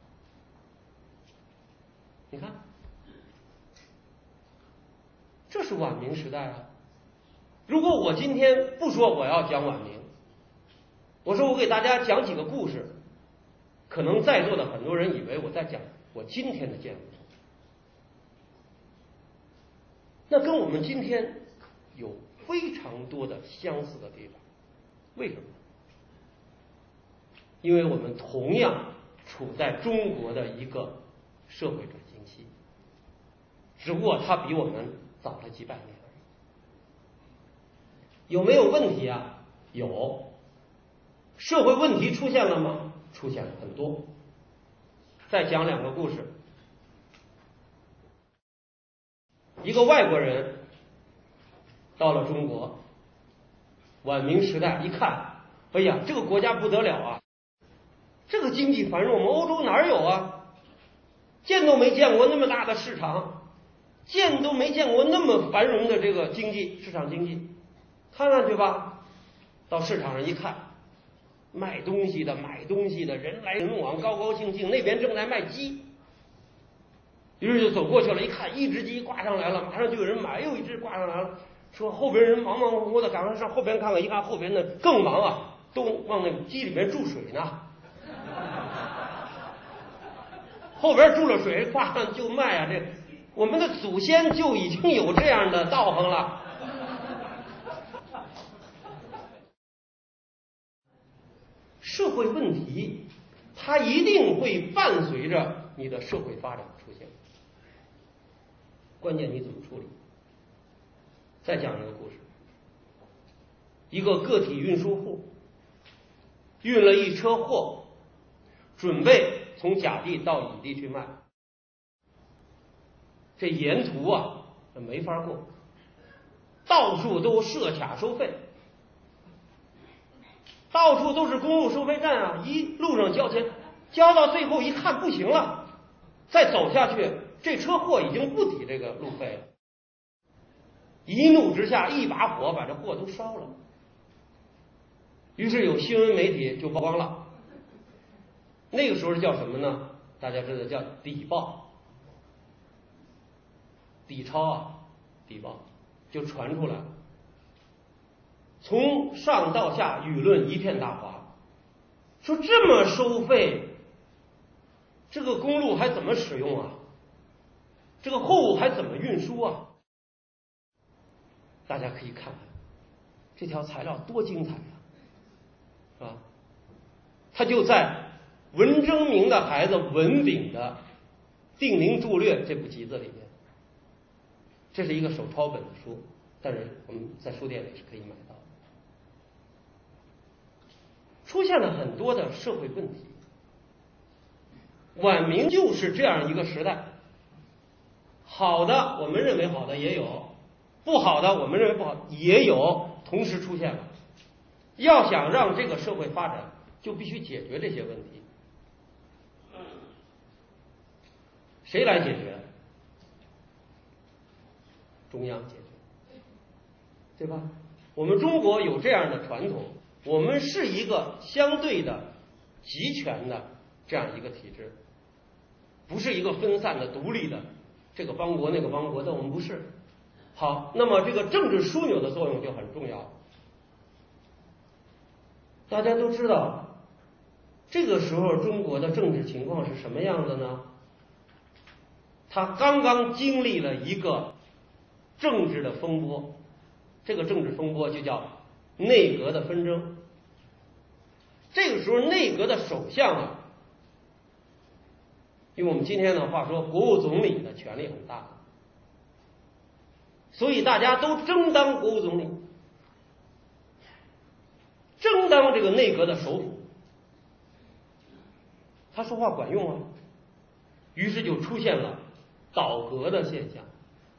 你看，这是晚明时代啊。如果我今天不说我要讲晚明，我说我给大家讲几个故事，可能在座的很多人以为我在讲我今天的见闻，那跟我们今天有非常多的相似的地方。为什么？因为我们同样处在中国的一个社会转型期，只不过它比我们早了几百年而已。有没有问题啊？有。社会问题出现了吗？出现了很多。再讲两个故事。一个外国人到了中国，晚明时代一看，哎呀，这个国家不得了啊，这个经济繁荣，我们欧洲哪有啊？见都没见过那么大的市场，见都没见过那么繁荣的这个经济，市场经济。看上去吧，到市场上一看，卖东西的买东西的，人来人往，高高兴兴。那边正在卖鸡，于是就走过去了，一看一只鸡挂上来了，马上就有人买，又一只挂上来了。说后边人忙忙活活的赶快上后边看看，一看后边的更忙啊，都往那鸡里面注水呢。后边注了水挂上就卖啊，这我们的祖先就已经有这样的道行了。社会问题它一定会伴随着你的社会发展出现，关键你怎么处理。再讲一个故事，一个个体运输户运了一车货，准备从甲地到乙地去卖。这沿途啊没法过，到处都设卡收费，到处都是公路收费站啊，一路上交钱，交到最后一看不行了，再走下去，这车货已经不抵这个路费了。一怒之下，一把火把这货都烧了。于是有新闻媒体就曝光了。那个时候叫什么呢？大家知道叫底报，底钞啊，底报就传出来了。从上到下舆论一片大哗，说这么收费，这个公路还怎么使用啊？这个货物还怎么运输啊？大家可以看看这条材料多精彩啊，是吧？他就在文征明的孩子文炳的《定陵著略》这部集子里面，这是一个手抄本的书，但是我们在书店里是可以买到的。出现了很多的社会问题，晚明就是这样一个时代。好的我们认为好的也有，不好的我们认为不好也有，同时出现了。要想让这个社会发展，就必须解决这些问题。谁来解决？中央解决，对吧？我们中国有这样的传统，我们是一个相对的集权的这样一个体制，不是一个分散的独立的这个邦国那个邦国的，我们不是。好，那么这个政治枢纽的作用就很重要。大家都知道，这个时候中国的政治情况是什么样的呢？他刚刚经历了一个政治的风波，这个政治风波就叫内阁的纷争。这个时候内阁的首相啊，用我们今天的话说，国务总理的权力很大，所以大家都争当国务总理，争当这个内阁的首辅。他说话管用啊，于是就出现了倒阁的现象，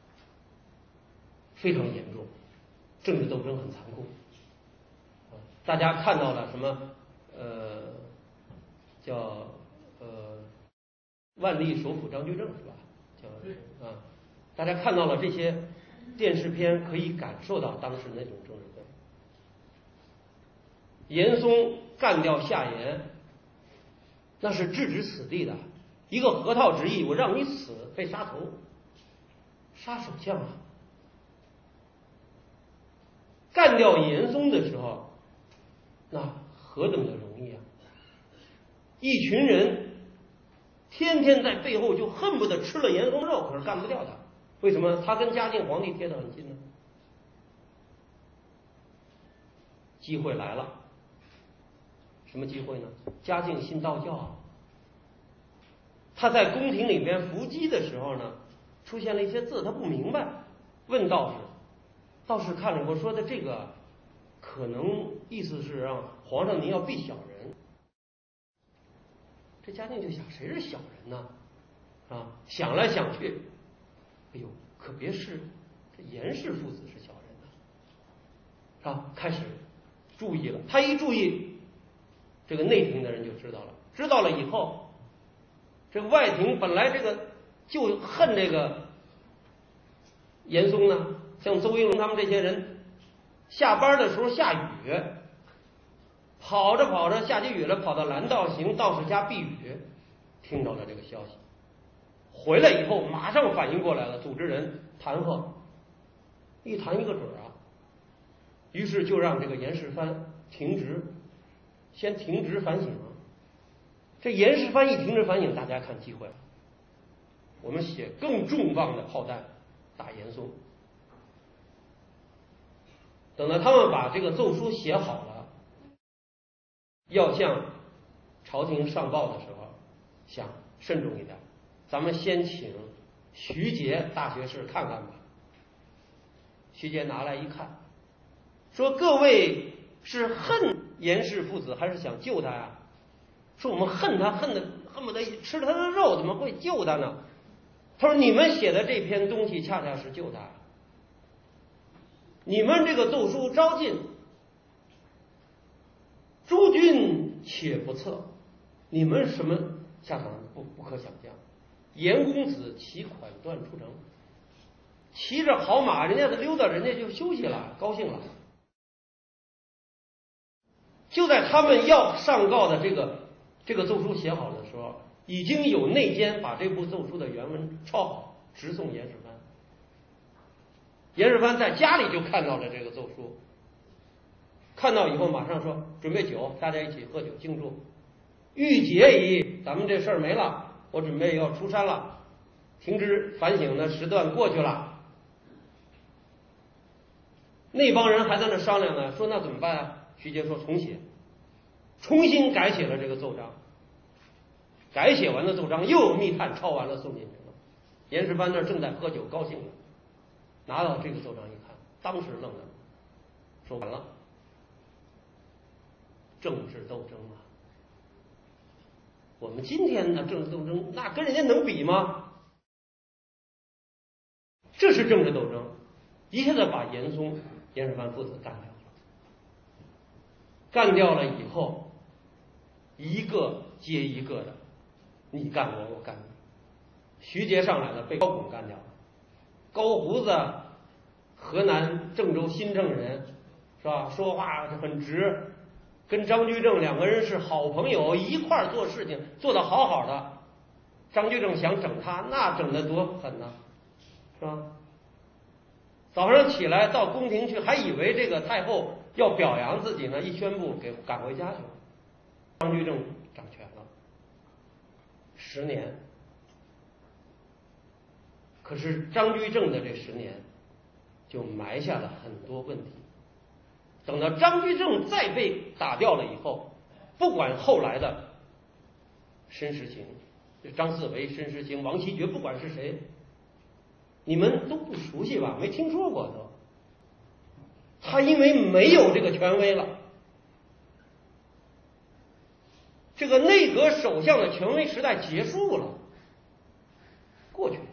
非常严重，政治斗争很残酷。大家看到了什么？叫万历首辅张居正是吧？ 大家看到了这些电视片，可以感受到当时那种政治氛围。严嵩干掉夏言，那是置之死地的，一个河套之役，我让你死，被杀头，杀首相啊！干掉严嵩的时候，那何等的容易啊！一群人天天在背后就恨不得吃了严嵩肉，可是干不掉他。为什么？他跟嘉靖皇帝贴得很近呢？机会来了，什么机会呢？嘉靖信道教，他在宫廷里边伏击的时候呢，出现了一些字，他不明白，问道士，道士看了以后说的这个，可能意思是让皇上您要避小人。这嘉靖就想，谁是小人呢？想来想去，哎呦，可别是这严氏父子是小人呢，开始注意了。他一注意，这个内廷的人就知道了，知道了以后，这个外廷本来这个就恨这个严嵩呢，像邹应龙他们这些人，下班的时候下雨，跑着跑着下起雨来，跑到蓝道行道士家避雨，听到了这个消息，回来以后马上反应过来了，组织人弹劾，一弹一个准啊。于是就让这个严世蕃停职，先停职反省。这严世蕃一停职反省，大家看机会了，我们写更重磅的炮弹打严嵩。等到他们把这个奏书写好了，要向朝廷上报的时候，想慎重一点，咱们先请徐阶大学士看看吧。徐阶拿来一看，说各位是恨严氏父子还是想救他呀？说我们恨他，恨不得吃他的肉，怎么会救他呢？他说你们写的这篇东西恰恰是救他，你们这个奏书招进诸君且不测，你们什么下场不可想象。严公子骑款断出城，骑着好马，人家的溜达，人家就休息了，高兴了。就在他们要上告的这个奏书写好的时候，已经有内监把这部奏书的原文抄好，直送严世蕃。严世蕃在家里就看到了这个奏书，看到以后马上说准备酒，大家一起喝酒庆祝。欲解矣，咱们这事儿没了，我准备要出山了，停职反省的时段过去了。那帮人还在那商量呢，说那怎么办啊？徐阶说重写，重新改写了这个奏章。改写完的奏章又有密探抄完了送进去了。严世蕃那正在喝酒高兴呢，拿到这个奏章一看，当时愣了，说完了，政治斗争啊！我们今天的政治斗争，那跟人家能比吗？这是政治斗争，一下子把严嵩、严世蕃父子干掉了。干掉了以后，一个接一个的，你干我，我干你。徐阶上来了，被高拱干掉了。高胡子，河南郑州新郑人，是吧？说话很直，跟张居正两个人是好朋友，一块儿做事情做得好好的。张居正想整他，那整得多狠呢，是吧？早上起来到宫廷去，还以为这个太后要表扬自己呢，一宣布给赶回家去了。张居正掌权了10年，可是张居正的这10年就埋下了很多问题。等到张居正再被打掉了以后，不管后来的申时行、张四维、申时行、王希爵，不管是谁，你们都不熟悉吧？没听说过都。他因为没有这个权威了，这个内阁首相的权威时代结束了，过去了，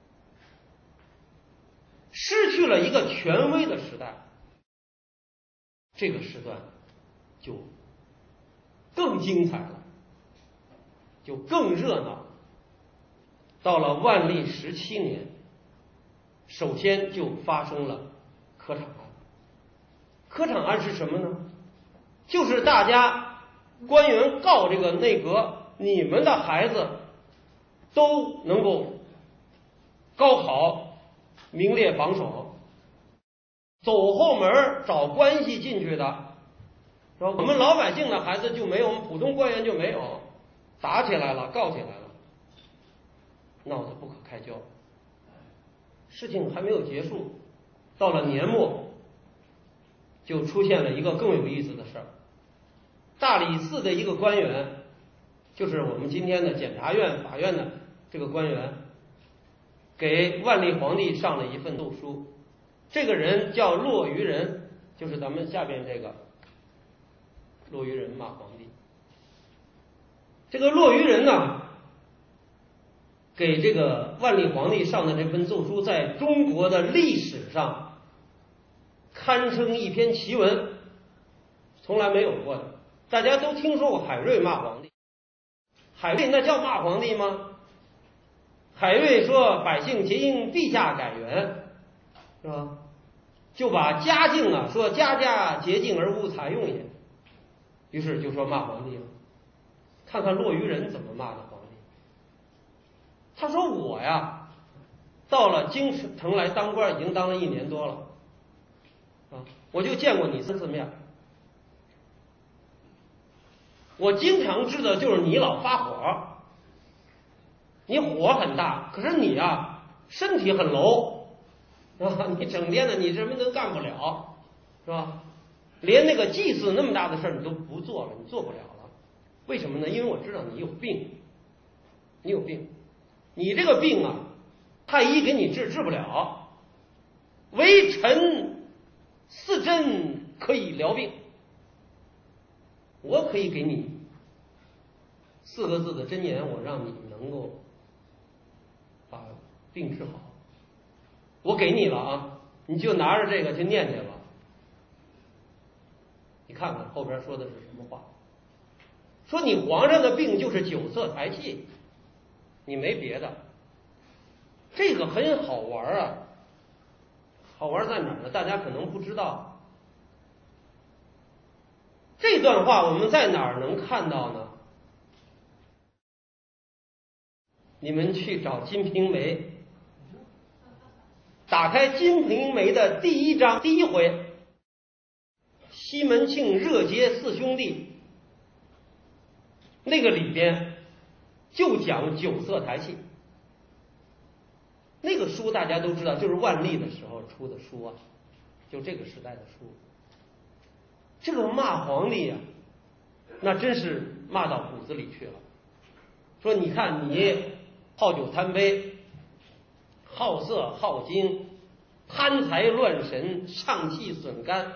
失去了一个权威的时代，这个时段就更精彩了，就更热闹了。 到了万历17年，首先就发生了科场案。科场案是什么呢？就是大家官员告这个内阁，你们的孩子都能够高考名列榜首，走后门找关系进去的，说我们老百姓的孩子就没有，我们普通官员就没有，打起来了，告起来了，闹得不可开交。事情还没有结束，到了年末，就出现了一个更有意思的事儿。大理寺的一个官员，就是我们今天的检察院、法院的这个官员，给万历皇帝上了一份奏书。这个人叫骆于人，就是咱们下边这个骆于人骂皇帝。这个骆于人呢，给这个万历皇帝上的这份奏书，在中国的历史上堪称一篇奇闻，从来没有过的。大家都听说过海瑞骂皇帝，海瑞那叫骂皇帝吗？海瑞说百姓皆因陛下改元，是吧？就把家境啊说家家洁净而无采用也，于是就说骂皇帝了。看看骆于人怎么骂的皇帝。他说我呀到了京城来当官，已经当了1年多了啊，我就见过你3次面，我经常知道就是你老发火，你火很大，可是你啊身体很柔啊，你整天的你什么都干不了，是吧？连那个祭祀那么大的事儿你都不做了，你做不了了。为什么呢？因为我知道你有病，你有病，你这个病啊太医给你治不了，唯臣4针可以疗病。我可以给你4个字的箴言，我让你能够把病治好。我给你了啊，你就拿着这个去念去吧。你看看后边说的是什么话？说你皇上的病就是酒色财气，你没别的。这个很好玩啊，好玩在哪儿呢？大家可能不知道。这段话我们在哪儿能看到呢？你们去找《金瓶梅》，打开《金瓶梅》的第1章第1回，西门庆热结4兄弟，那个里边就讲酒色财气。那个书大家都知道，就是万历的时候出的书啊，就这个时代的书。这个骂皇帝啊，那真是骂到骨子里去了。说你看你好酒贪杯，好色好精，贪财乱神，上气损肝。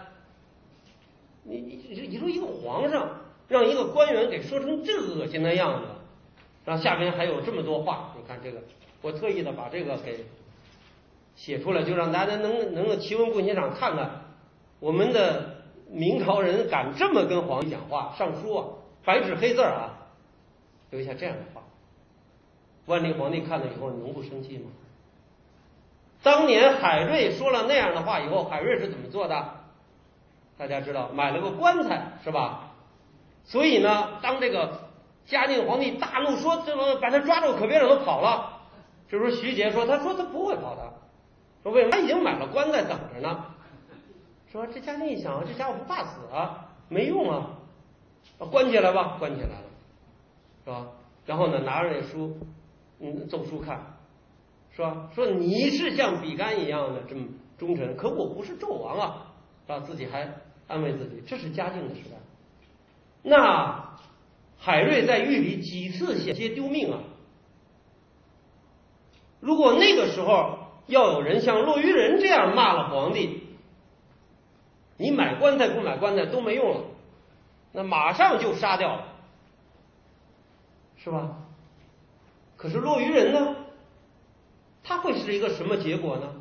你说一个皇上让一个官员给说成这恶心的样子，然后下边还有这么多话，你看这个，我特意的把这个给写出来，就让大家能够奇闻故现场看看我们的明朝人敢这么跟皇帝讲话，上书啊，白纸黑字啊，留下这样的话。万历皇帝看了以后能不生气吗？当年海瑞说了那样的话以后，海瑞是怎么做的？大家知道，买了个棺材，是吧？所以呢，当这个嘉靖皇帝大怒说这个把他抓住，可别让他跑了。这时候徐杰说，他不会跑的。说为什么？他已经买了棺材等着呢。说这嘉靖一想，这家伙不怕死啊，没用啊，关起来吧，关起来了，是吧？然后呢，拿着那书，奏书看，说你是像比干一样的这么忠臣，可我不是纣王啊，自己还安慰自己，这是嘉靖的时代。那海瑞在狱里几次险些丢命啊！如果那个时候要有人像骆于人这样骂了皇帝，你买棺材不买棺材都没用了，那马上就杀掉了，是吧？可是骆于人呢，他会是一个什么结果呢？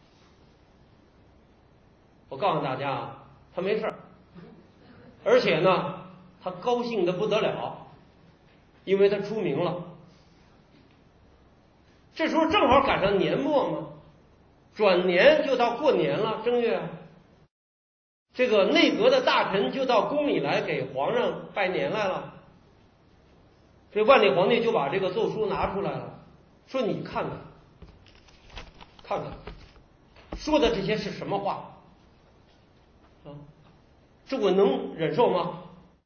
我告诉大家啊，他没事，而且呢，他高兴得不得了，因为他出名了。 这时候正好赶上年末嘛，转年就到过年了，正月，这个内阁的大臣就到宫里来给皇上拜年来了。这万历皇帝就把这个奏书拿出来了，说你看看，看看，说的这些是什么话啊？这我能忍受吗？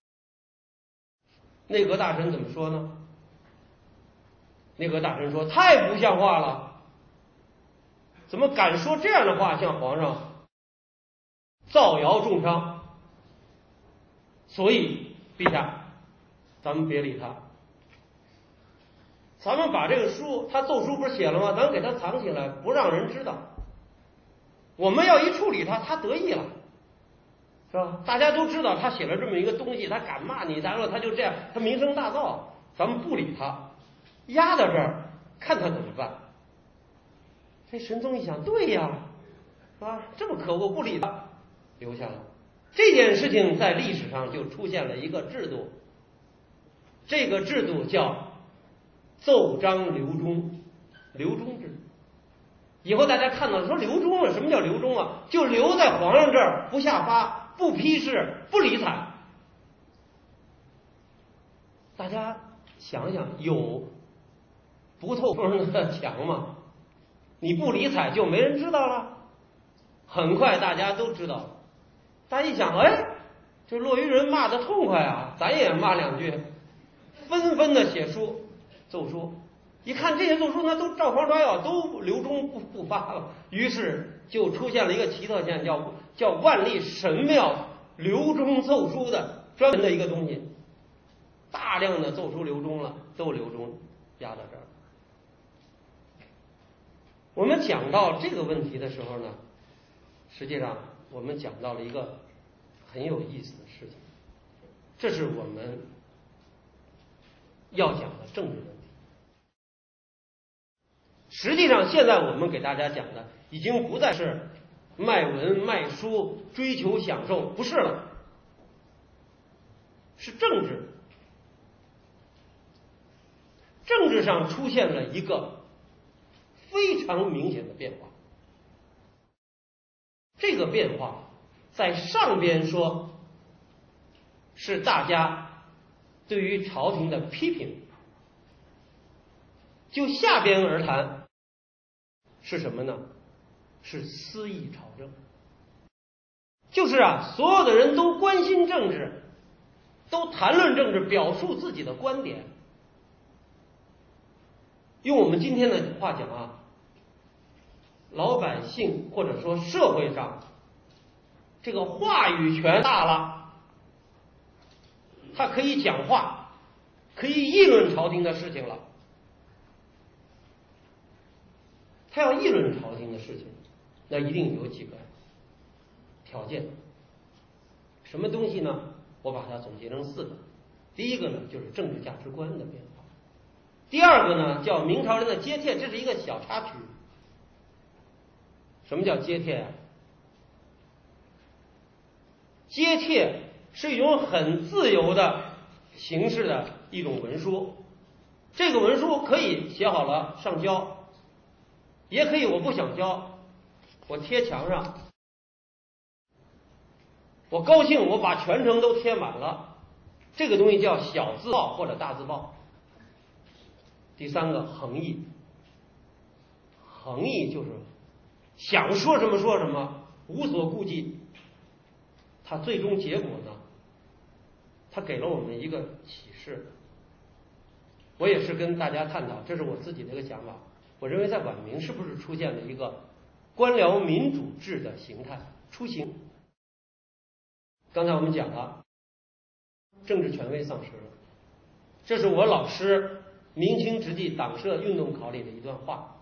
内阁大臣怎么说呢？内阁大臣说：“太不像话了，怎么敢说这样的话，向皇上造谣重伤？所以，陛下，咱们别理他，咱们把这个书，他奏书不是写了吗？咱们给他藏起来，不让人知道。我们要一处理他，他得意了，是吧？大家都知道他写了这么一个东西，他敢骂你，然后他就这样，他名声大噪，咱们不理他。”压到这儿，看他怎么办。这神宗一想，对呀，啊，这么可恶，不理他，留下了。这件事情在历史上就出现了一个制度，这个制度叫奏章留中，留中制。以后大家看到说留中了，什么叫留中啊？就留在皇上这儿，不下发，不批示，不理睬。大家想想，有不透风的墙嘛，你不理睬就没人知道了。很快大家都知道了，大家一想，哎，这落于人骂得痛快啊，咱也骂两句，纷纷的写书奏书。一看这些奏书呢，都照方抓药，都留中不发了。于是就出现了一个奇特现象，叫万历神庙留中奏书的专门的一个东西，大量的奏书留中了，都留中压到这儿。我们讲到这个问题的时候呢，实际上我们讲到了一个很有意思的事情，这是我们要讲的政治问题。实际上现在我们给大家讲的已经不再是卖文卖书追求享受，不是了，是政治。政治上出现了一个非常明显的变化，这个变化在上边说是大家对于朝廷的批评，就下边而谈是什么呢？是私议朝政。就是啊，所有的人都关心政治，都谈论政治，表述自己的观点。用我们今天的话讲啊，老百姓或者说社会上这个话语权大了，他可以讲话，可以议论朝廷的事情了。他要议论朝廷的事情，那一定有几个条件。什么东西呢？我把它总结成4个。第一个呢，就是政治价值观的变化。第二个呢，叫明朝人的接帖，这是一个小插曲。什么叫接帖啊？接帖是一种很自由的形式的一种文书，这个文书可以写好了上交，也可以我不想交，我贴墙上，我高兴我把全城都贴满了，这个东西叫小字报或者大字报。第三个，横议。横议就是想说什么说什么，无所顾忌。它最终结果呢，它给了我们一个启示。我也是跟大家探讨，这是我自己的一个想法。我认为在晚明是不是出现了一个官僚民主制的形态雏形？刚才我们讲了，政治权威丧失了，这是我老师明清直隶党社运动考里的一段话。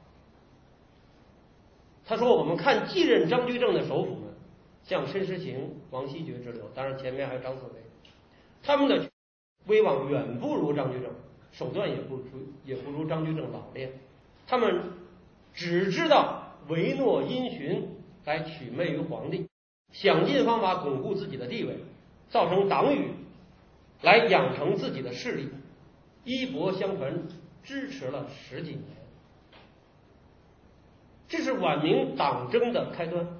他说，我们看继任张居正的首辅们，像申时行、王希爵之流，当然前面还有张作霖，他们的威望远不如张居正，手段也不如张居正老练。他们只知道唯诺因循来取媚于皇帝，想尽方法巩固自己的地位，造成党羽，来养成自己的势力，衣帛相传，支持了10几年。 这是晚明党争的开端。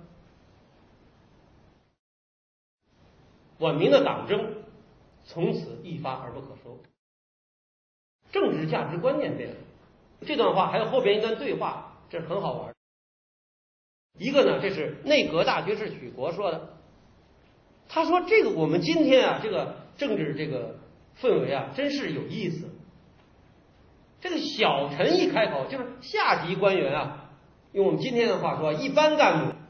晚明的党争从此一发而不可收，政治价值观念变了。这段话还有后边一段对话，这是很好玩。一个呢，这是内阁大学士许国说的，他说这个我们今天啊，这个政治这个氛围啊，真是有意思。这个小臣一开口，就是下级官员啊，用我们今天的话说，一般干部，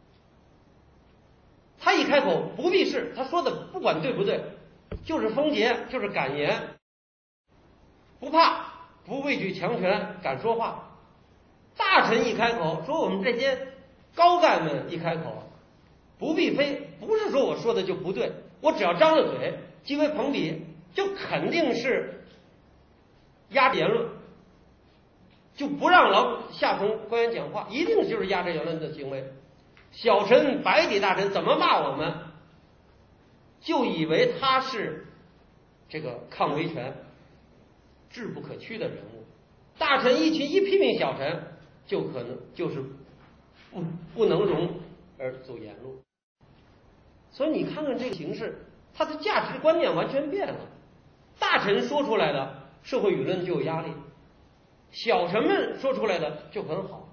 他一开口不避世，他说的不管对不对，就是风节，就是敢言，不怕，不畏惧强权，敢说话。大臣一开口，说我们这些高干们一开口，不必非，不是说我说的就不对，我只要张着嘴，极为捧笔，就肯定是压制言论，就不让下层官员讲话，一定就是压制言论的行为。小臣白底大臣怎么骂我们，就以为他是这个抗威权志不可屈的人物。大臣一批评小臣，就可能就是不能容而走言路。所以你看看这个形势，他的价值观念完全变了。大臣说出来的社会舆论就有压力，小臣们说出来的就很好。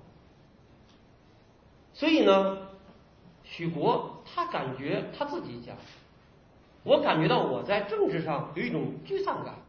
所以呢，许国他感觉他自己讲，我感觉到我在政治上有一种沮丧感。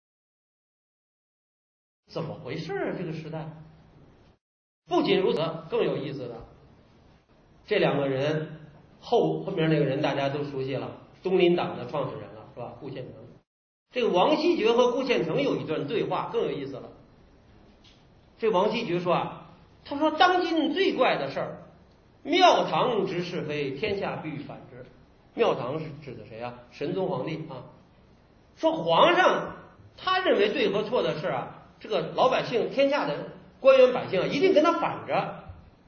怎么回事啊？这个时代。不仅如此，更有意思的，这两个人后面那个人大家都熟悉了，东林党的创始人了，是吧？顾宪成。这个王希爵和顾宪成有一段对话更有意思了。这王希爵说啊，他说当今最怪的事儿，庙堂之是非，天下必欲反之。庙堂是指的谁啊？神宗皇帝啊。说皇上他认为对和错的事啊，这个老百姓天下的官员百姓啊，一定跟他反着。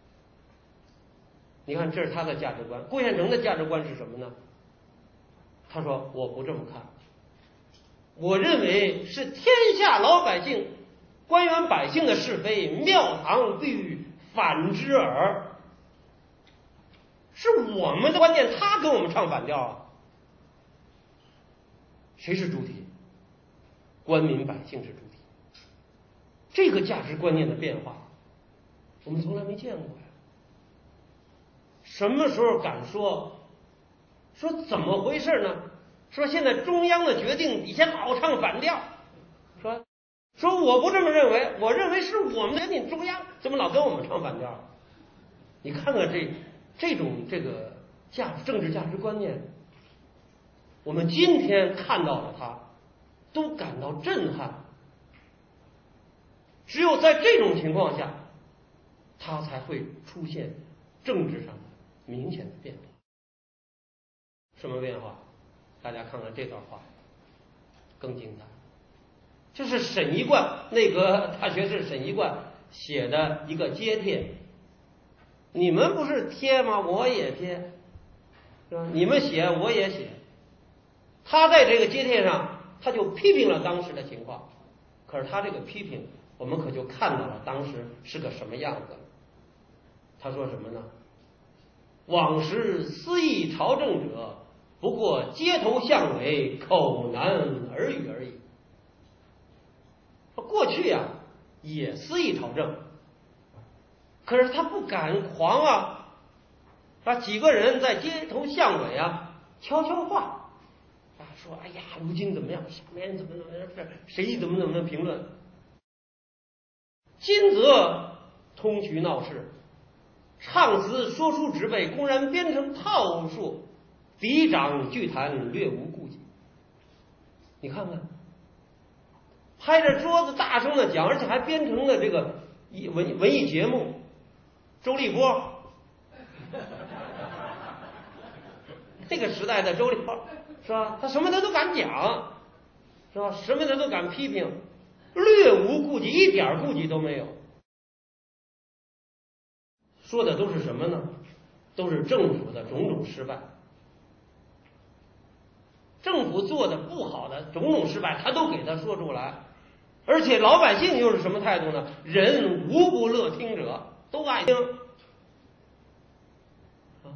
你看，这是他的价值观。顾宪成的价值观是什么呢？他说我不这么看，我认为是天下老百姓官员百姓的是非，庙堂必欲反之耳。是我们的观念，他跟我们唱反调啊。谁是主体？官民百姓是主体。这个价值观念的变化，我们从来没见过呀。什么时候敢说怎么回事呢？说现在中央的决定底下老唱反调，说我不这么认为，我认为是我们的决定，中央怎么老跟我们唱反调？你看看这种政治价值观念，我们今天看到了它，都感到震撼。只有在这种情况下，它才会出现政治上的明显的变化。什么变化？大家看看这段话，更精彩。这是沈一贯，内阁大学士沈一贯写的一个揭帖。你们不是贴吗？我也贴，是吧？你们写我也写。他在这个揭帖上，他就批评了当时的情况。可是他这个批评，我们可就看到了当时是个什么样子。他说什么呢？往时私议朝政者，不过街头巷尾，口难耳语而已。过去啊，也私议朝政，可是他不敢狂啊，把几个人在街头巷尾啊悄悄话啊，说哎呀，如今怎么样，下面怎么样，谁怎么评论。今则通衢闹市，唱词说书之辈公然编成套数，嫡长俱谈，略无顾忌。你看看，拍着桌子大声的讲，而且还编成了这个文艺节目。周立波，那个时代的周立波是吧？他什么他都敢讲，是吧？什么他都敢批评，略无顾忌，一点顾忌都没有。说的都是什么呢？都是政府的种种失败，政府做的不好的种种失败，他都给他说出来。而且老百姓又是什么态度呢？人无不乐听者， 都爱听啊，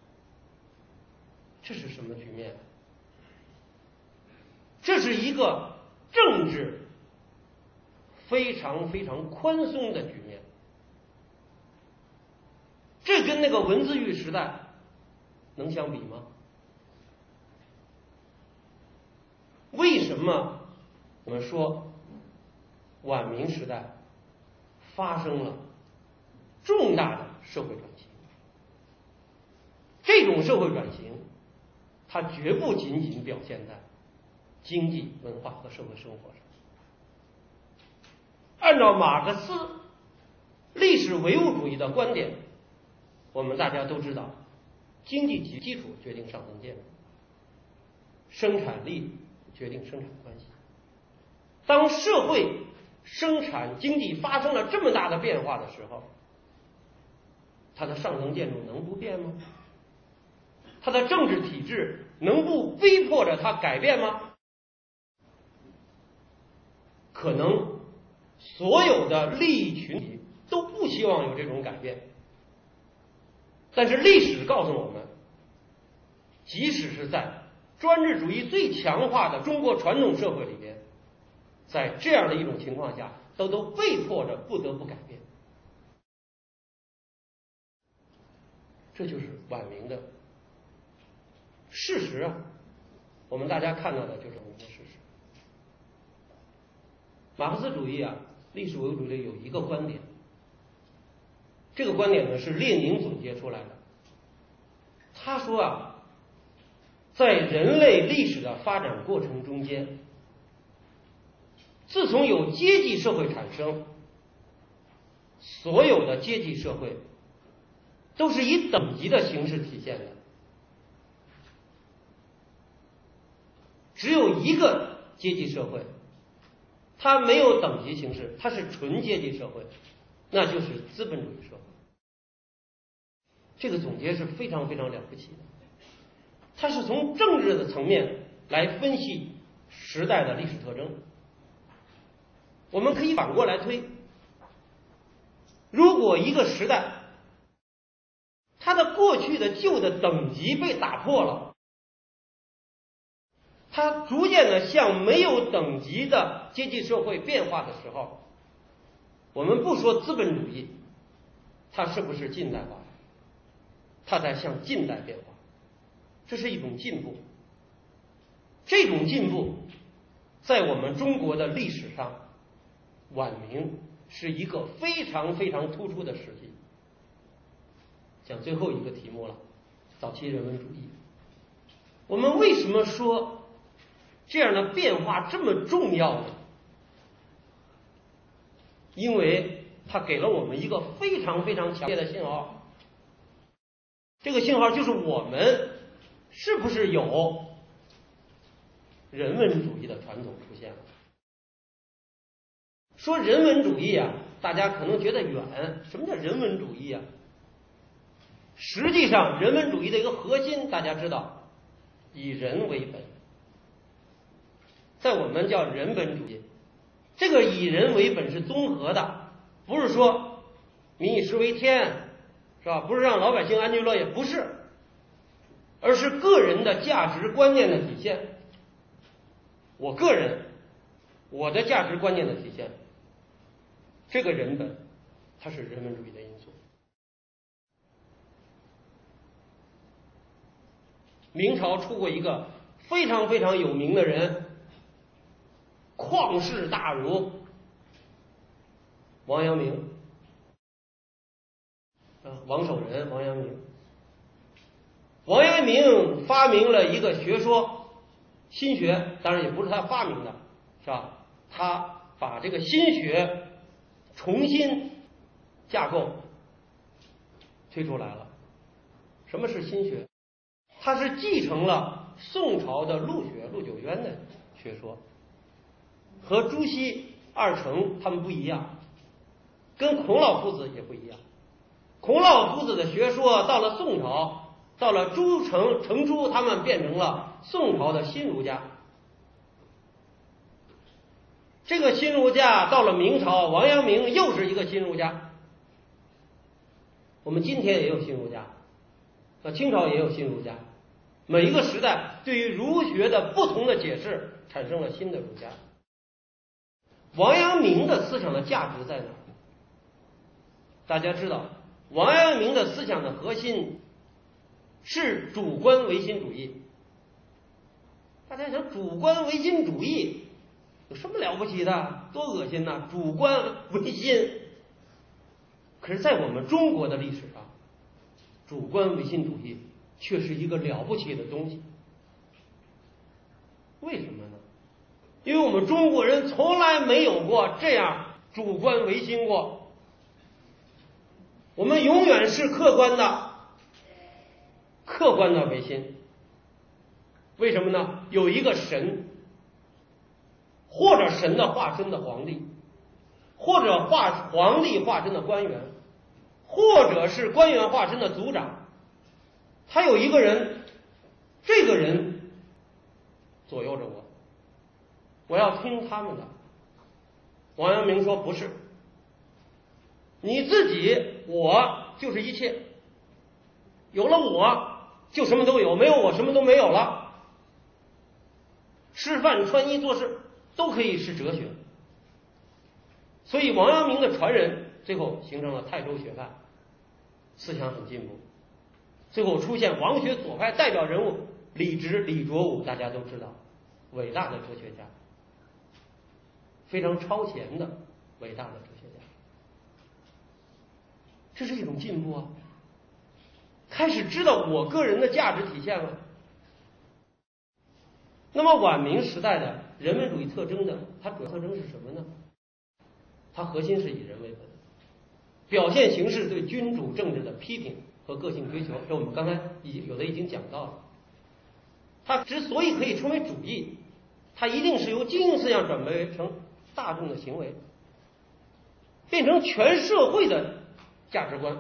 这是什么局面？这是一个政治非常非常宽松的局面。这跟那个文字狱时代能相比吗？为什么我们说晚明时代发生了重大的社会转型？这种社会转型，它绝不仅仅表现在经济、文化和社会生活上。按照马克思历史唯物主义的观点，我们大家都知道，经济基础决定上层建筑，生产力决定生产关系。当社会生产经济发生了这么大的变化的时候，它的上层建筑能不变吗？它的政治体制能不逼迫着它改变吗？可能所有的利益群体都不希望有这种改变，但是历史告诉我们，即使是在专制主义最强化的中国传统社会里边，在这样的一种情况下，都被迫着不得不改变。这就是晚明的事实啊，我们大家看到的就是晚明的事实。马克思主义啊，历史唯物主义有一个观点，这个观点呢是列宁总结出来的。他说啊，在人类历史的发展过程中间，自从有阶级社会产生，所有的阶级社会都是以等级的形式体现的。只有一个阶级社会，它没有等级形式，它是纯阶级社会，那就是资本主义社会。这个总结是非常非常了不起的，它是从政治的层面来分析时代的历史特征。我们可以反过来推，如果一个时代它的过去的旧的等级被打破了，它逐渐的向没有等级的阶级社会变化的时候，我们不说资本主义它是不是近代化，它在向近代变化，这是一种进步。这种进步在我们中国的历史上，晚明是一个非常非常突出的时期。讲最后一个题目了，早期人文主义。我们为什么说这样的变化这么重要呢？因为它给了我们一个非常非常强烈的信号，这个信号就是我们是不是有人文主义的传统出现了。说人文主义啊，大家可能觉得远，什么叫人文主义啊？实际上人文主义的一个核心大家知道，以人为本，在我们叫人本主义。这个以人为本是综合的，不是说民以食为天，是吧？不是让老百姓安居乐业，不是，而是个人的价值观念的体现。我个人，我的价值观念的体现，这个人本它是人文主义的因素。明朝出过一个非常非常有名的人，旷世大儒王阳明，王守仁，王阳明。王阳明发明了一个学说，心学，当然也不是他发明的，是吧？他把这个心学重新架构推出来了。什么是心学？它是继承了宋朝的陆学、陆九渊的学说，和朱熹、二程他们不一样，跟孔老夫子也不一样。孔老夫子的学说到了宋朝，到了程朱他们变成了宋朝的新儒家。这个新儒家到了明朝，王阳明又是一个新儒家。 我们今天也有新儒家，清朝也有新儒家，每一个时代对于儒学的不同的解释产生了新的儒家。王阳明的思想的价值在哪儿？大家知道，王阳明的思想的核心是主观唯心主义。大家想，主观唯心主义有什么了不起的？多恶心呐！主观唯心。可是，在我们中国的历史上，主观唯心主义却是一个了不起的东西。为什么呢？因为我们中国人从来没有过这样主观唯心过，我们永远是客观的唯心。为什么呢？有一个神，或者神的化身的皇帝，或者皇帝化身的官员，或者是官员化身的族长，他有一个人，这个人左右着我，我要听他们的。王阳明说不是，你自己我就是一切，有了我就什么都有，没有我什么都没有了。吃饭穿衣做事都可以是哲学。所以王阳明的传人最后形成了泰州学派，思想很进步，最后出现王学左派代表人物李直、李卓吾，大家都知道，伟大的哲学家，非常超前的伟大的哲学家。这是一种进步啊，开始知道我个人的价值体现了。那么晚明时代的人文主义特征的，它主要特征是什么呢？它核心是以人为本，表现形式对君主政治的批评和个性追求，这我们刚才有的已经讲到了。它之所以可以称为主义，它一定是由精英思想转为成大众的行为，变成全社会的价值观。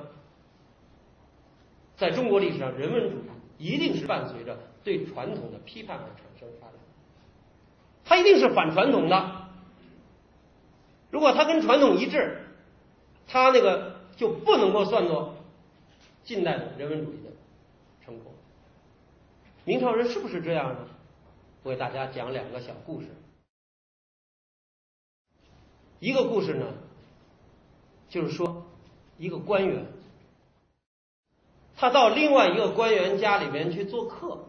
在中国历史上，人文主义一定是伴随着对传统的批判而产生发展，它一定是反传统的。如果它跟传统一致，它那个就不能够算作近代的人文主义的成果。明朝人是不是这样呢？我给大家讲两个小故事。一个故事呢，就是说一个官员，他到另外一个官员家里面去做客。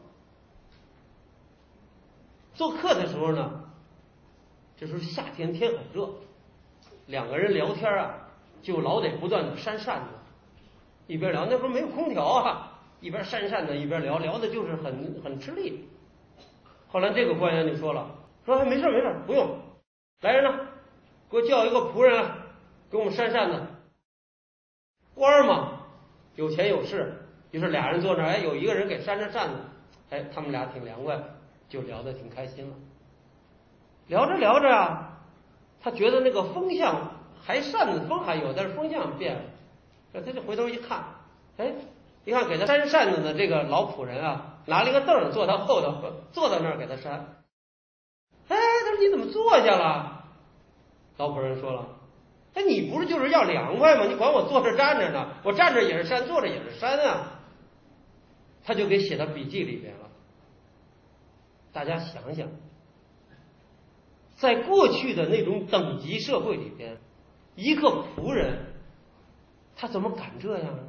做客的时候呢，这时候夏天，天很热，两个人聊天啊，就老得不断的扇扇子，一边聊，那时候没有空调啊，一边扇扇子一边聊，聊的就是很吃力。后来这个官员就说了，说没事，不用，来人呢，给我叫一个仆人啊，给我们扇扇子。官嘛，有钱有势，于是俩人坐那儿，有一个人给扇着扇子，他们俩挺凉快，就聊得挺开心了。聊着聊着啊，他觉得那个风向还扇子风还有，但是风向变了，他就回头一看，一看给他扇扇子的这个老仆人啊，拿了一个凳坐他后头，坐在那儿给他扇。他说你怎么坐下了？老仆人说了，你不是就是要凉快吗？你管我坐着站着呢，我站着也是扇，坐着也是扇啊。他就给写到笔记里边了。大家想想，在过去的那种等级社会里边，一个仆人他怎么敢这样呢？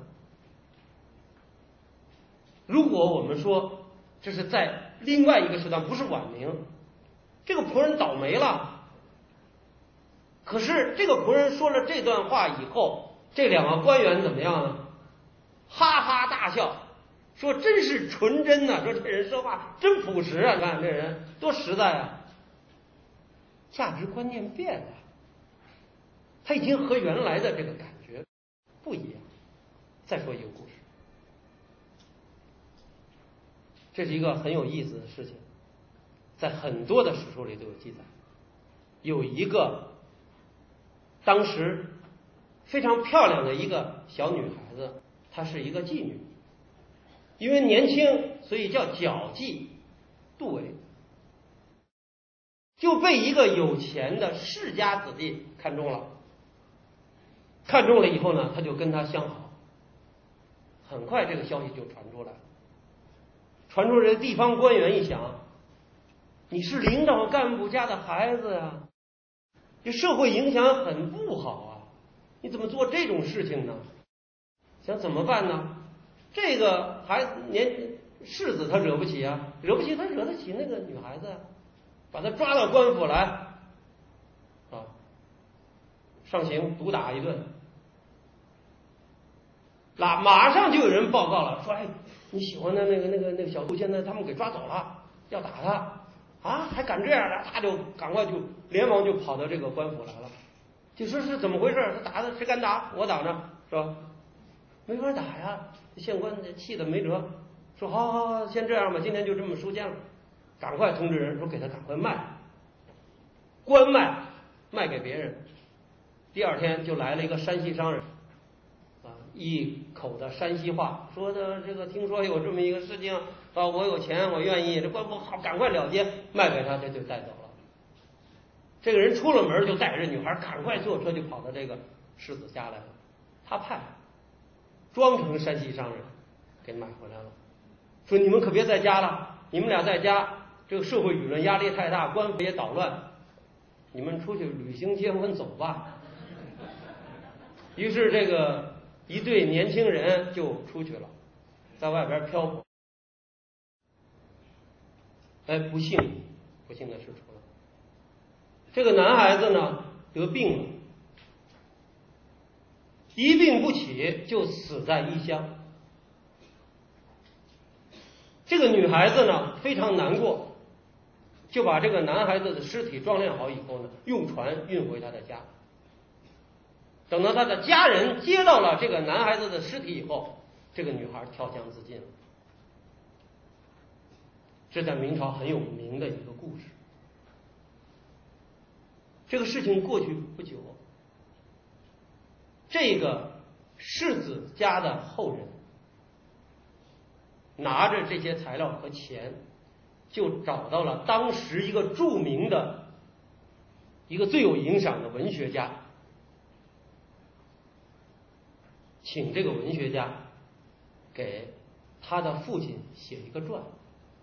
如果我们说这是在另外一个时段，不是晚明，这个仆人倒霉了。可是这个仆人说了这段话以后，这两个官员怎么样呢？哈哈大笑，说真是纯真呐，说这人说话真朴实啊，你看这人多实在啊。价值观念变了，他已经和原来的这个感觉不一样。再说一个故事，这是一个很有意思的事情，在很多的史书里都有记载。有一个当时非常漂亮的一个小女孩子，她是一个妓女，因为年轻，所以叫皎妓杜维，就被一个有钱的世家子弟看中了。看中了以后呢，他就跟他相好， 很快这个消息就传出来了。传出来，地方官员一想，你是领导干部家的孩子呀，这社会影响很不好啊，你怎么做这种事情呢？想怎么办呢？这个孩子世子他惹不起啊，惹不起他惹得起那个女孩子啊，把他抓到官府来啊，上刑毒打一顿。马上就有人报告了，说哎，你喜欢的那个小兔现在他们给抓走了，要打他啊，还敢这样的？他就赶快就连忙就跑到这个官府来了，就说是怎么回事？他打的谁敢打？我打呢，是吧？没法打呀，县官气得没辙，说好，先这样吧，今天就这么收监了，赶快通知人说给他赶快卖，官卖给别人。第二天就来了一个山西商人，一口的山西话，说的这个听说有这么一个事情啊，我有钱，我愿意，这官府好，赶快了结，卖给他，他就带走了。这个人出了门就带着女孩赶快坐车就跑到这个世子家来了，他派装成山西商人给买回来了，说你们可别在家了，你们俩在家，这个社会舆论压力太大，官府也捣乱，你们出去旅行结婚走吧。于是这个一对年轻人就出去了，在外边漂泊。哎，不幸的事出了，这个男孩子呢得病了，一病不起就死在异乡。这个女孩子呢非常难过，就把这个男孩子的尸体装殓好以后呢，用船运回他的家。等到他的家人接到了这个男孩子的尸体以后，这个女孩跳江自尽了。这在明朝很有名的一个故事。这个事情过去不久，这个世子家的后人拿着这些材料和钱，就找到了当时一个著名的、一个最有影响的文学家，请这个文学家给他的父亲写一个传，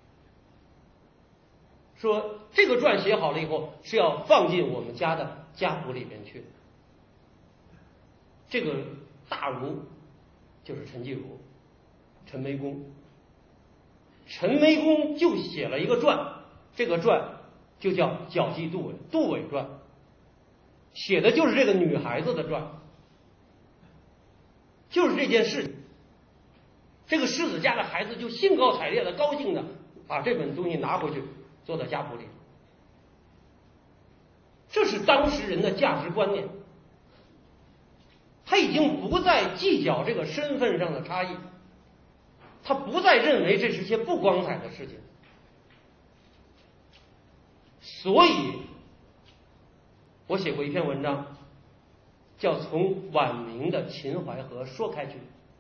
说这个传写好了以后是要放进我们家的家谱里边去。这个大儒就是陈继儒，陈眉公。陈眉公就写了一个传，这个传就叫《脚记杜伟传》，写的就是这个女孩子的传，就是这件事情。这个世子家的孩子就兴高采烈的、高兴的把这本东西拿回去做到家谱里。这是当时人的价值观念，他已经不再计较这个身份上的差异，他不再认为这是些不光彩的事情。所以我写过一篇文章，叫从晚明的秦淮河说开去。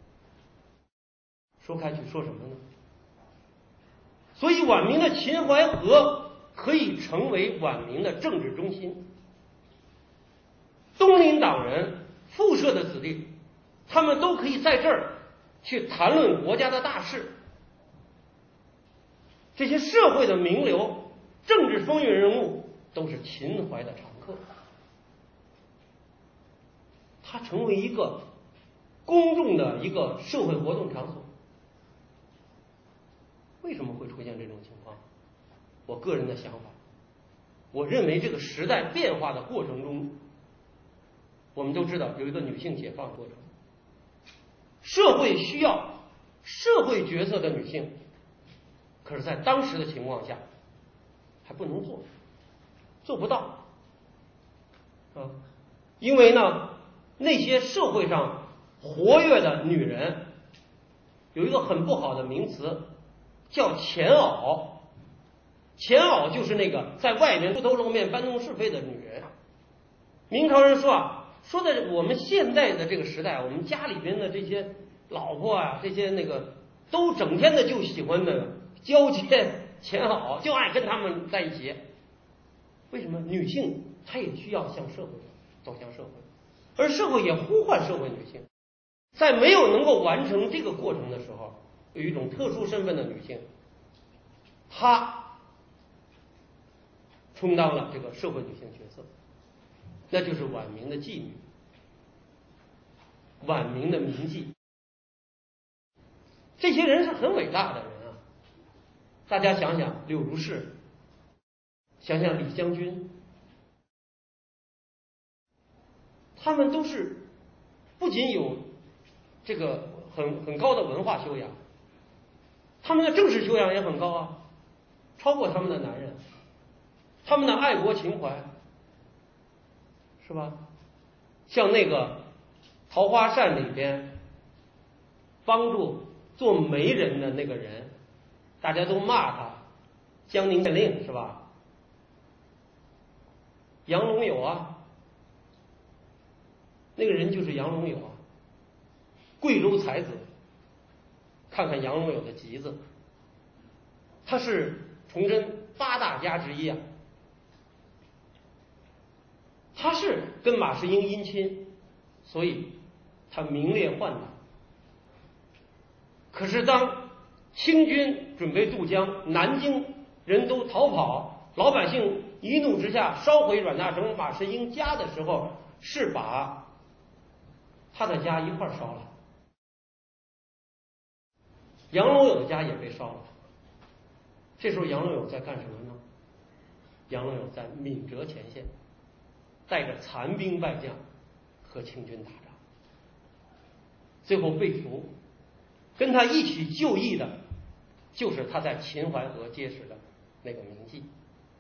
说开去说什么呢？所以晚明的秦淮河可以成为晚明的政治中心。东林党人、复社的子弟，他们都可以在这儿去谈论国家的大事。这些社会的名流、政治风云人物都是秦淮的常客。它成为一个公众的一个社会活动场所。为什么会出现这种情况？我个人的想法，我认为这个时代变化的过程中，我们都知道有一个女性解放过程，社会需要社会角色的女性，可是在当时的情况下还不能做不到因为呢，那些社会上活跃的女人有一个很不好的名词叫钱袄。钱袄就是那个在外面出头露面、搬弄是非的女人。明朝人说的我们现在的这个时代，我们家里边的这些老婆啊，这些都整天的就喜欢交接钱袄，就爱跟他们在一起。为什么？女性她也需要向社会走向社会，而社会也呼唤社会女性。 在没有能够完成这个过程的时候，有一种特殊身份的女性，她充当了这个社会女性角色，那就是晚明的妓女，晚明的名妓。这些人是很伟大的人啊！大家想想柳如是，想想李香君，他们都是不仅有这个很高的文化修养，他们的政治修养也很高啊，超过他们的男人。他们的爱国情怀，是吧？像那个《桃花扇》里边帮助做媒人的那个人，大家都骂他江宁县令，是吧？杨龙友啊，那个人就是杨龙友啊，贵州才子。看看杨龙友的集子，他是崇祯8大家之一啊。他是跟马士英姻亲，所以他名列宦党。可是当清军准备渡江，南京人都逃跑，老百姓一怒之下烧毁阮大铮、马士英家的时候，是把他的家一块烧了，杨龙友的家也被烧了。这时候杨龙友在干什么呢？杨龙友在闽浙前线，带着残兵败将和清军打仗，最后被俘。跟他一起就义的，就是他在秦淮河结识的那个名妓。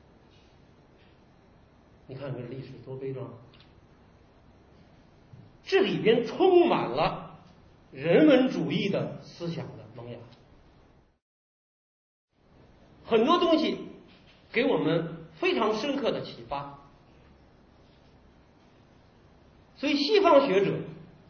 你看这历史多悲壮！这里边充满了人文主义的思想的萌芽，很多东西给我们非常深刻的启发。所以西方学者，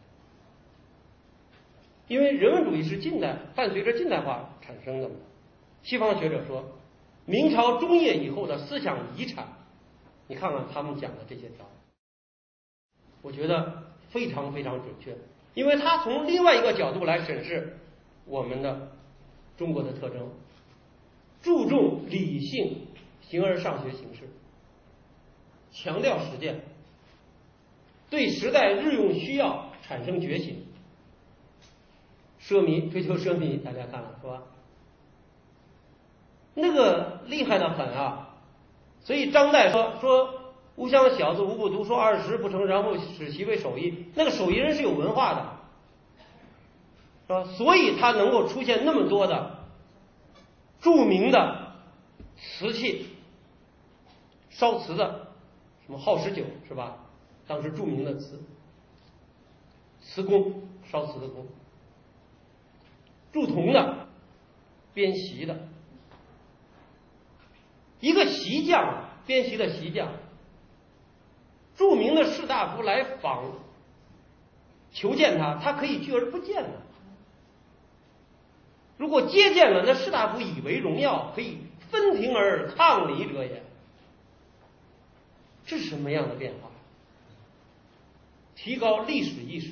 因为人文主义是近代伴随着近代化产生的嘛，西方学者说，明朝中叶以后的思想遗产，你看看他们讲的这些条，我觉得非常非常准确，因为他从另外一个角度来审视我们的中国的特征，注重理性，形而上学形式，强调实践，对时代日用需要产生觉醒。奢靡，追求奢靡，大家看了是吧？那个厉害的很啊！所以张岱说吾乡小子无不读，说20不成，然后使其为手艺。那个手艺人是有文化的，是吧？所以他能够出现那么多的著名的瓷器，烧瓷的，什么好十九是吧？当时著名的瓷工，烧瓷的工。铸铜的，编席的，一个席匠，编席的席匠，著名的士大夫来求见他，他可以拒而不见的。如果接见了，那士大夫以为荣耀，可以分庭而抗礼者也。这是什么样的变化？提高历史意识，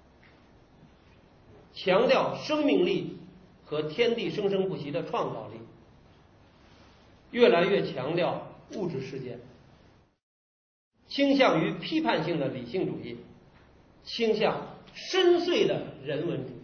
强调生命力和天地生生不息的创造力，越来越强调物质世界，倾向于批判性的理性主义，倾向深邃的人文主义。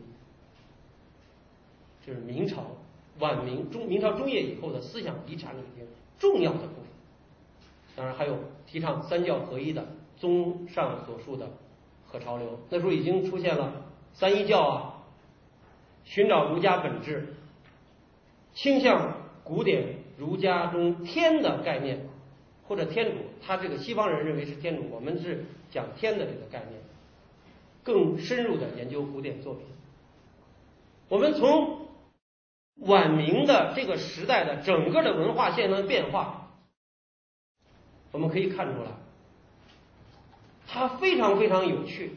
这是明朝明朝中叶以后的思想遗产里边重要的部分。当然还有提倡三教合一的综上所述的何潮流，那时候已经出现了三一教啊，寻找儒家本质，倾向古典儒家中天的概念，或者天主，他这个西方人认为是天主，我们是讲天的这个概念，更深入的研究古典作品。我们从晚明的这个时代的整个的文化现象的变化，我们可以看出来，它非常非常有趣。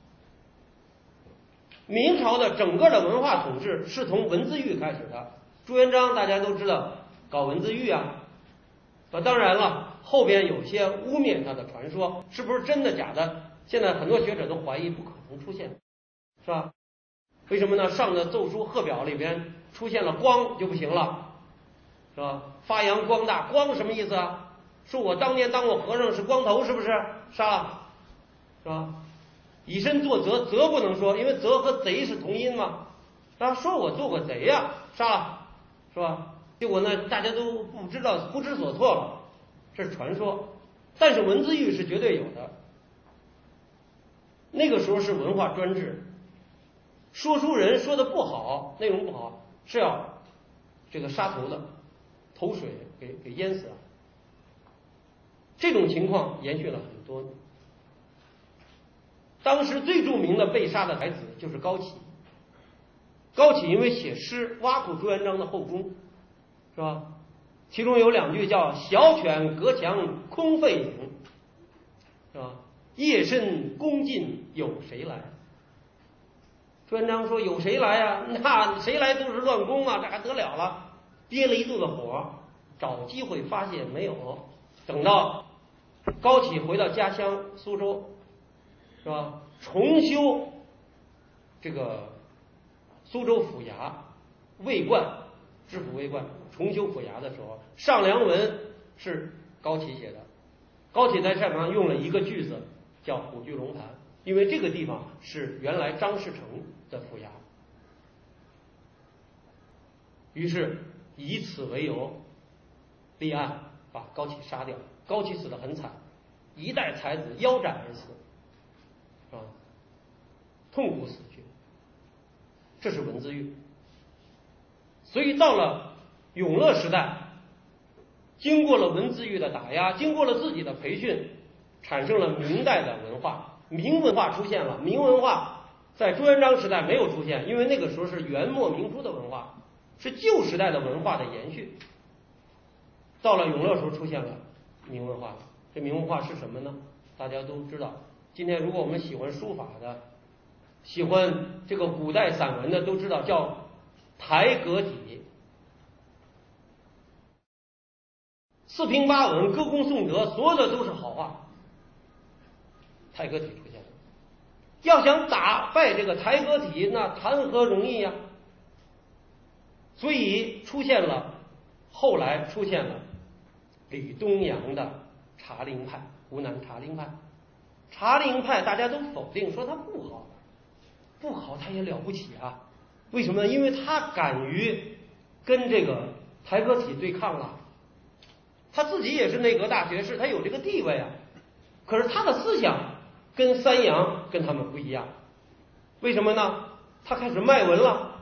明朝的整个的文化统治是从文字狱开始的，朱元璋大家都知道搞文字狱啊，当然了，后边有些污蔑他的传说，是不是真的假的？现在很多学者都怀疑不可能出现，是吧？ 为什么呢？上的奏书贺表里边出现了光就不行了，是吧？发扬光大，光什么意思啊？说我当年当过和尚是光头，是不是？杀了，是吧？以身作则，则不能说，因为则和贼是同音嘛。他说我做过贼呀，杀了，是吧？结果呢，大家都不知所措了，这是传说。但是文字狱是绝对有的。那个时候是文化专制，说书人说的不好，内容不好，是要这个杀头的，投水给淹死了。这种情况延续了很多年。当时最著名的被杀的才子就是高启。高启因为写诗挖苦朱元璋的后宫，是吧？其中有2句叫“小犬隔墙空吠影”，是吧？夜深宫禁有谁来？朱元璋说有谁来啊？那谁来都是乱宫啊，这还得了了？憋了一肚子火，找机会发泄没有。等到高启回到家乡苏州，是吧？重修这个苏州府衙卫冠，知府卫冠，重修府衙的时候，上梁文是高启写的。高启在上面用了一个句子，叫虎踞龙盘，因为这个地方是原来张士诚的府衙，于是以此为由立案，把高启杀掉。高启死得很惨，一代才子腰斩而死，是吧？痛苦死去。这是文字狱。所以到了永乐时代，经过了文字狱的打压，经过了自己的培训，产生了明代的文化，明文化出现了。明文化在朱元璋时代没有出现，因为那个时候是元末明初的文化，是旧时代的文化的延续。到了永乐时候出现了明文化了。这明文化是什么呢？大家都知道。今天如果我们喜欢书法的，喜欢这个古代散文的，都知道叫台阁体。四平八稳，歌功颂德，所有的都是好话。台阁体出现了，要想打败这个台阁体，那谈何容易呀？所以后来出现了李东阳的茶陵派，湖南茶陵派。茶陵派大家都否定，说他不好，不好他也了不起啊。为什么呢？因为他敢于跟这个台阁体对抗啊。他自己也是内阁大学士，他有这个地位啊。可是他的思想跟三阳跟他们不一样。为什么呢？他开始卖文了，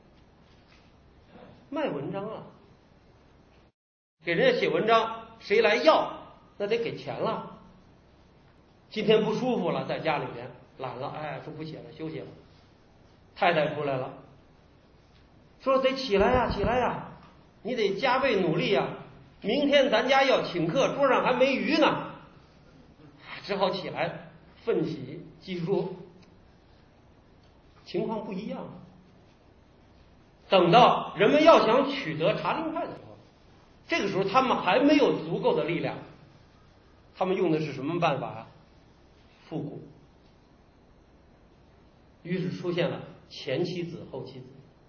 卖文章了，给人家写文章，谁来要那得给钱了。今天不舒服了，在家里边懒了，说不写了，休息了。太太出来了，说得起来呀，起来呀，你得加倍努力呀。明天咱家要请客，桌上还没鱼呢，只好起来奋起疾书。情况不一样。等到人们要想取得茶陵派的时候，这个时候他们还没有足够的力量，他们用的是什么办法啊？复古。于是出现了前七子后七子。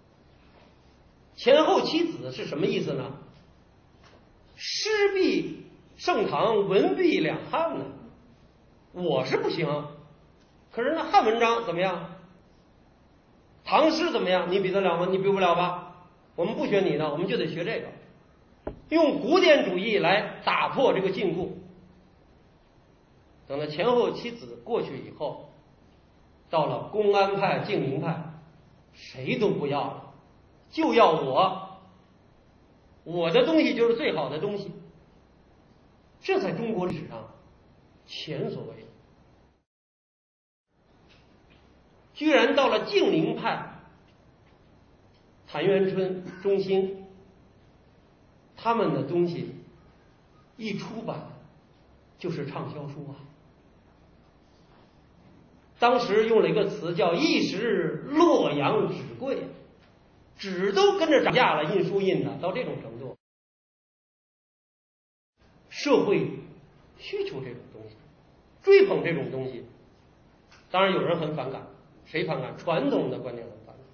前后七子是什么意思呢？诗必盛唐，文必两汉呢。我是不行，可是那汉文章怎么样？唐诗怎么样？你比得了吗？你比不了吧？我们不学你的，我们就得学这个，用古典主义来打破这个禁锢。等到前后七子过去以后，到了公安派、敬明派，谁都不要了，就要我的东西就是最好的东西。这在中国历史上前所未有。居然到了敬陵派，谭元春、钟兴，他们的东西一出版就是畅销书啊。当时用了一个词叫一时洛阳纸贵，纸都跟着涨价了，印书印的到这种程度。社会需求这种东西，追捧这种东西，当然有人很反感。谁反感？传统的观点很反感。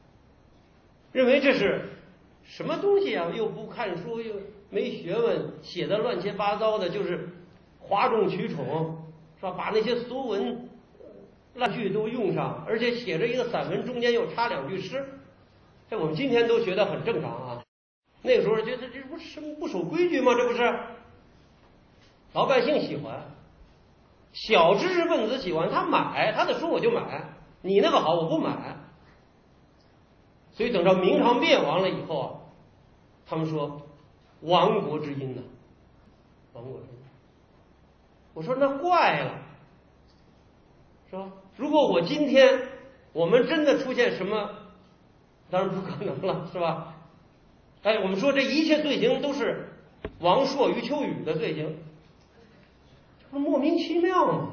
认为这是什么东西啊？又不看书，又没学问，写的乱七八糟的，就是哗众取宠，是吧？把那些俗文烂句都用上，而且写着一个散文，中间又插两句诗。这我们今天都觉得很正常啊，那个时候觉得这不是什么不守规矩吗？这不是？老百姓喜欢，小知识分子喜欢，他买他的书我就买，你那个好我不买。所以等到明朝灭亡了以后啊，他们说亡国之音呢，亡国之音。我说那怪了，是吧？如果我今天我们真的出现什么，当然不可能了，是吧？哎，我们说这一切罪行都是王朔、余秋雨的罪行，这不莫名其妙吗？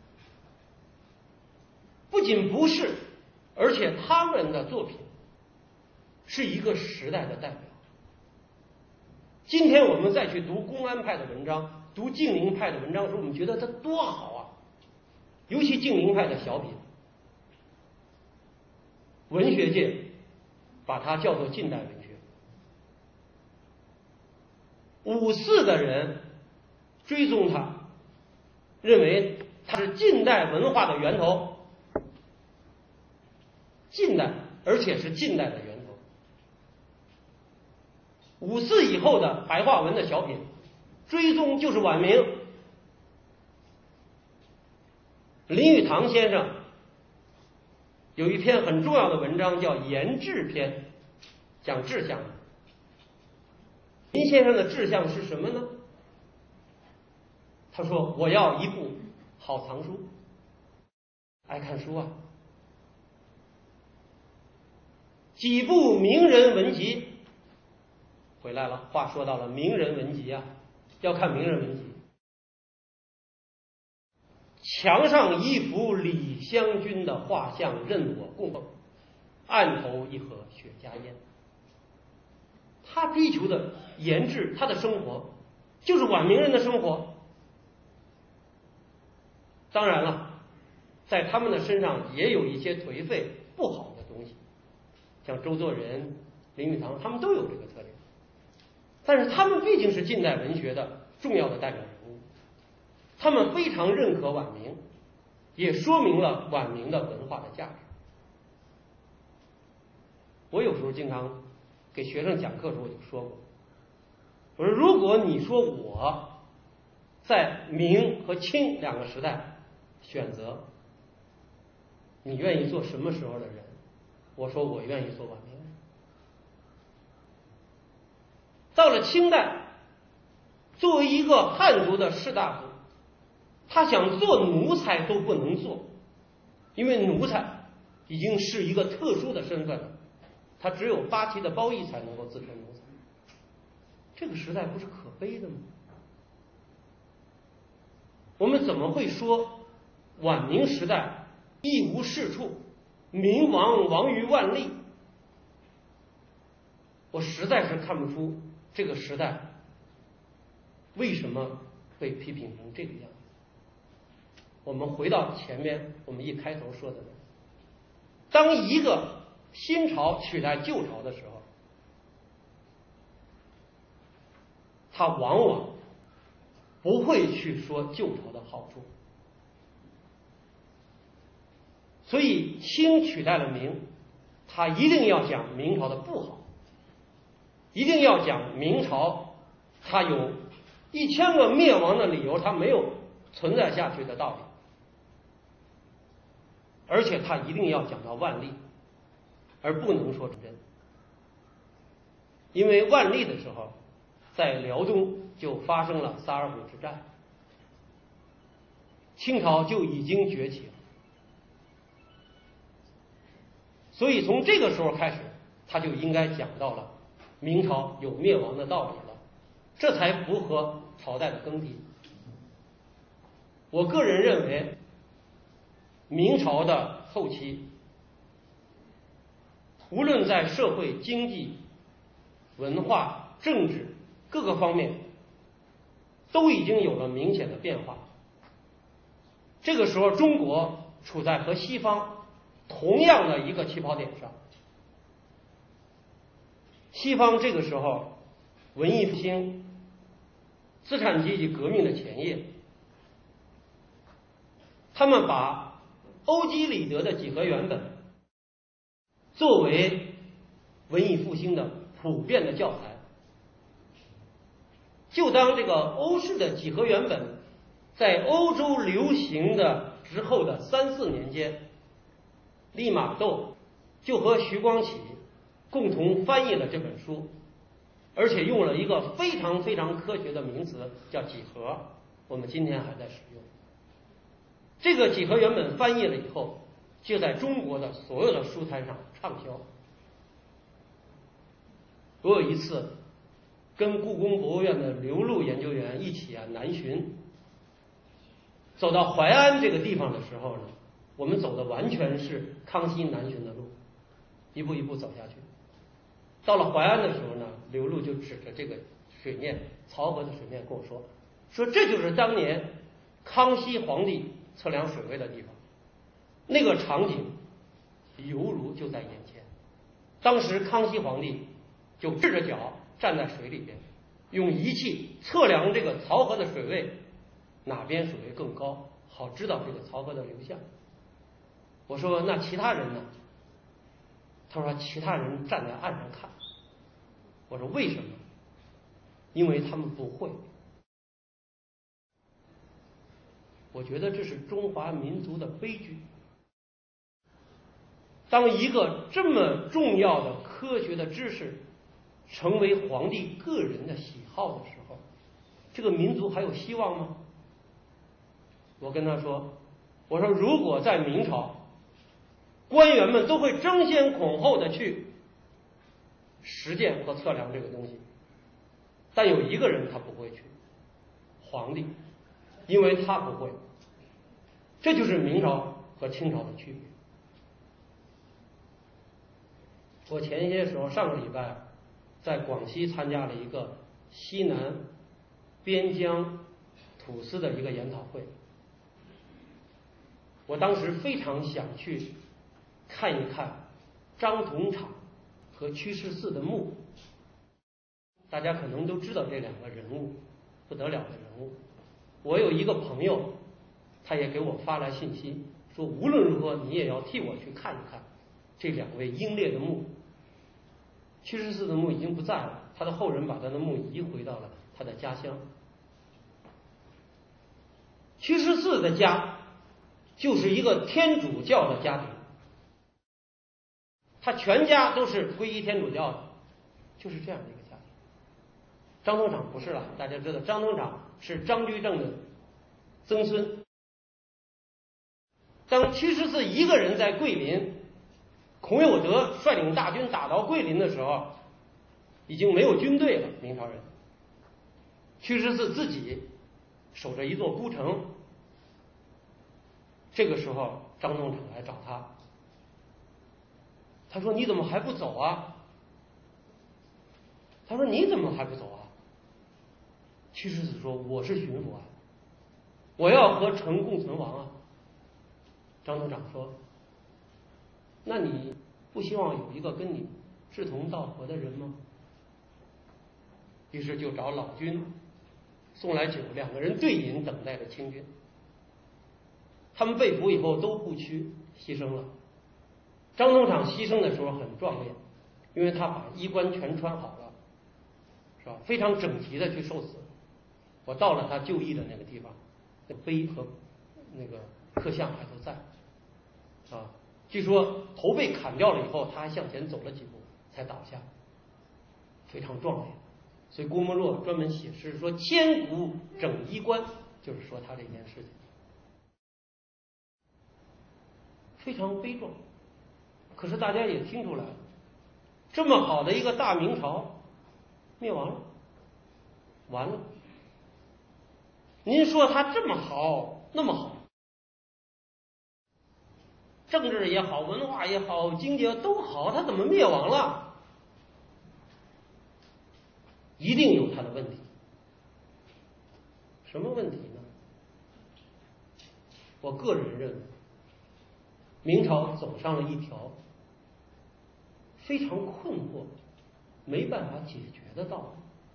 不仅不是，而且他们的作品是一个时代的代表。今天我们再去读公安派的文章，读静宁派的文章的时候，我们觉得它多好啊！尤其静宁派的小品，文学界把它叫做近代文学。54的人追踪它，认为它是近代文化的源头，近代，而且是近代的源头。54以后的白话文的小品，追踪就是晚明。林语堂先生有一篇很重要的文章叫《言志篇》，讲志向。林先生的志向是什么呢？他说我要一部好藏书，爱看书啊，几部名人文集。回来了，话说到了名人文集啊，要看名人文集。墙上一幅李香君的画像任我供奉，案头一盒雪茄烟。他追求的研制，他的生活就是晚明人的生活。当然了，在他们的身上也有一些颓废不好的东西，像周作人、林语堂，他们都有这个特点。但是他们毕竟是近代文学的重要的代表人物，他们非常认可晚明，也说明了晚明的文化的价值。我有时候经常给学生讲课的时候我就说过，我说如果你说我在明和清两个时代选择，你愿意做什么时候的人？我说我愿意做晚明人。到了清代，作为一个汉族的士大夫，他想做奴才都不能做，因为奴才已经是一个特殊的身份了，他只有八旗的褒义才能够自称奴才。这个时代不是可悲的吗？我们怎么会说晚明时代一无是处，明亡亡于万历？我实在是看不出这个时代为什么被批评成这个样子。我们回到前面我们一开头说的，当一个新朝取代旧朝的时候，他往往不会去说旧朝的好处。所以清取代了明，他一定要讲明朝的不好，一定要讲明朝它有1000个灭亡的理由，它没有存在下去的道理，而且他一定要讲到万历，而不能说崇祯。因为万历的时候在辽东就发生了萨尔浒之战，清朝就已经崛起了，所以从这个时候开始他就应该讲到了明朝有灭亡的道理了，这才符合朝代的更替。我个人认为明朝的后期无论在社会、经济、文化、政治各个方面都已经有了明显的变化。这个时候中国处在和西方同样的一个起跑点上， 西方这个时候文艺复兴、资产阶级革命的前夜，他们把欧几里得的几何原本作为文艺复兴的普遍的教材。就当这个欧式的几何原本在欧洲流行的之后的3、4年间，利玛窦就和徐光启共同翻译了这本书，而且用了一个非常非常科学的名词，叫几何，我们今天还在使用。这个几何原本翻译了以后，就在中国的所有的书摊上畅销。我有一次跟故宫博物院的刘璐研究员一起南巡，走到淮安这个地方的时候呢，我们走的完全是康熙南巡的路，一步一步走下去。到了淮安的时候呢，刘璐就指着这个水面，漕河的水面跟我说这就是当年康熙皇帝测量水位的地方，那个场景犹如就在眼前。当时康熙皇帝就赤着脚站在水里边，用仪器测量这个漕河的水位，哪边水位更高，好知道这个漕河的流向。我说那其他人呢？他说其他人站在岸上看。我说为什么？因为他们不会。我觉得这是中华民族的悲剧。当一个这么重要的科学的知识成为皇帝个人的喜好的时候，这个民族还有希望吗？我跟他说，我说如果在明朝，官员们都会争先恐后的去实践和测量这个东西，但有一个人他不会去，皇帝，因为他不会。这就是明朝和清朝的区别。我前些时候上个礼拜在广西参加了一个西南边疆土司的一个研讨会，我当时非常想去看一看张同场和屈师寺的墓。大家可能都知道这两个人物，不得了的人物。我有一个朋友，他也给我发来信息，说无论如何你也要替我去看一看这两位英烈的墓。屈师寺的墓已经不在了，他的后人把他的墓移回到了他的家乡。屈师寺的家就是一个天主教的家庭，他全家都是皈依天主教的，就是这样的一个家庭。张同场不是了，大家知道张同场是张居正的曾孙。当屈师寺一个人在桂林，孔有德率领大军打到桂林的时候，已经没有军队了，明朝人。屈师寺自己守着一座孤城。这个时候张同场来找他，他说你怎么还不走啊？他说你怎么还不走啊？屈师寺说我是巡抚啊，我要和城共存亡啊。张同场说那你不希望有一个跟你志同道合的人吗？于是就找老君送来酒，两个人对饮，等待着清军。他们被捕以后都不屈，牺牲了。张同场牺牲的时候很壮烈，因为他把衣冠全穿好了，是吧？非常整齐的去受死。我到了他就义的那个地方，那碑和那个刻像还都在啊。据说头被砍掉了以后，他还向前走了几步才倒下，非常壮烈。所以郭沫若专门写诗说千古整衣冠，就是说他这件事情非常悲壮。可是大家也听出来了，这么好的一个大明朝灭亡了，完了。您说他这么好，那么好，政治也好，文化也好，经济都好，他怎么灭亡了？一定有他的问题。什么问题呢？我个人认为，明朝走上了一条非常困惑、 没办法解决得到。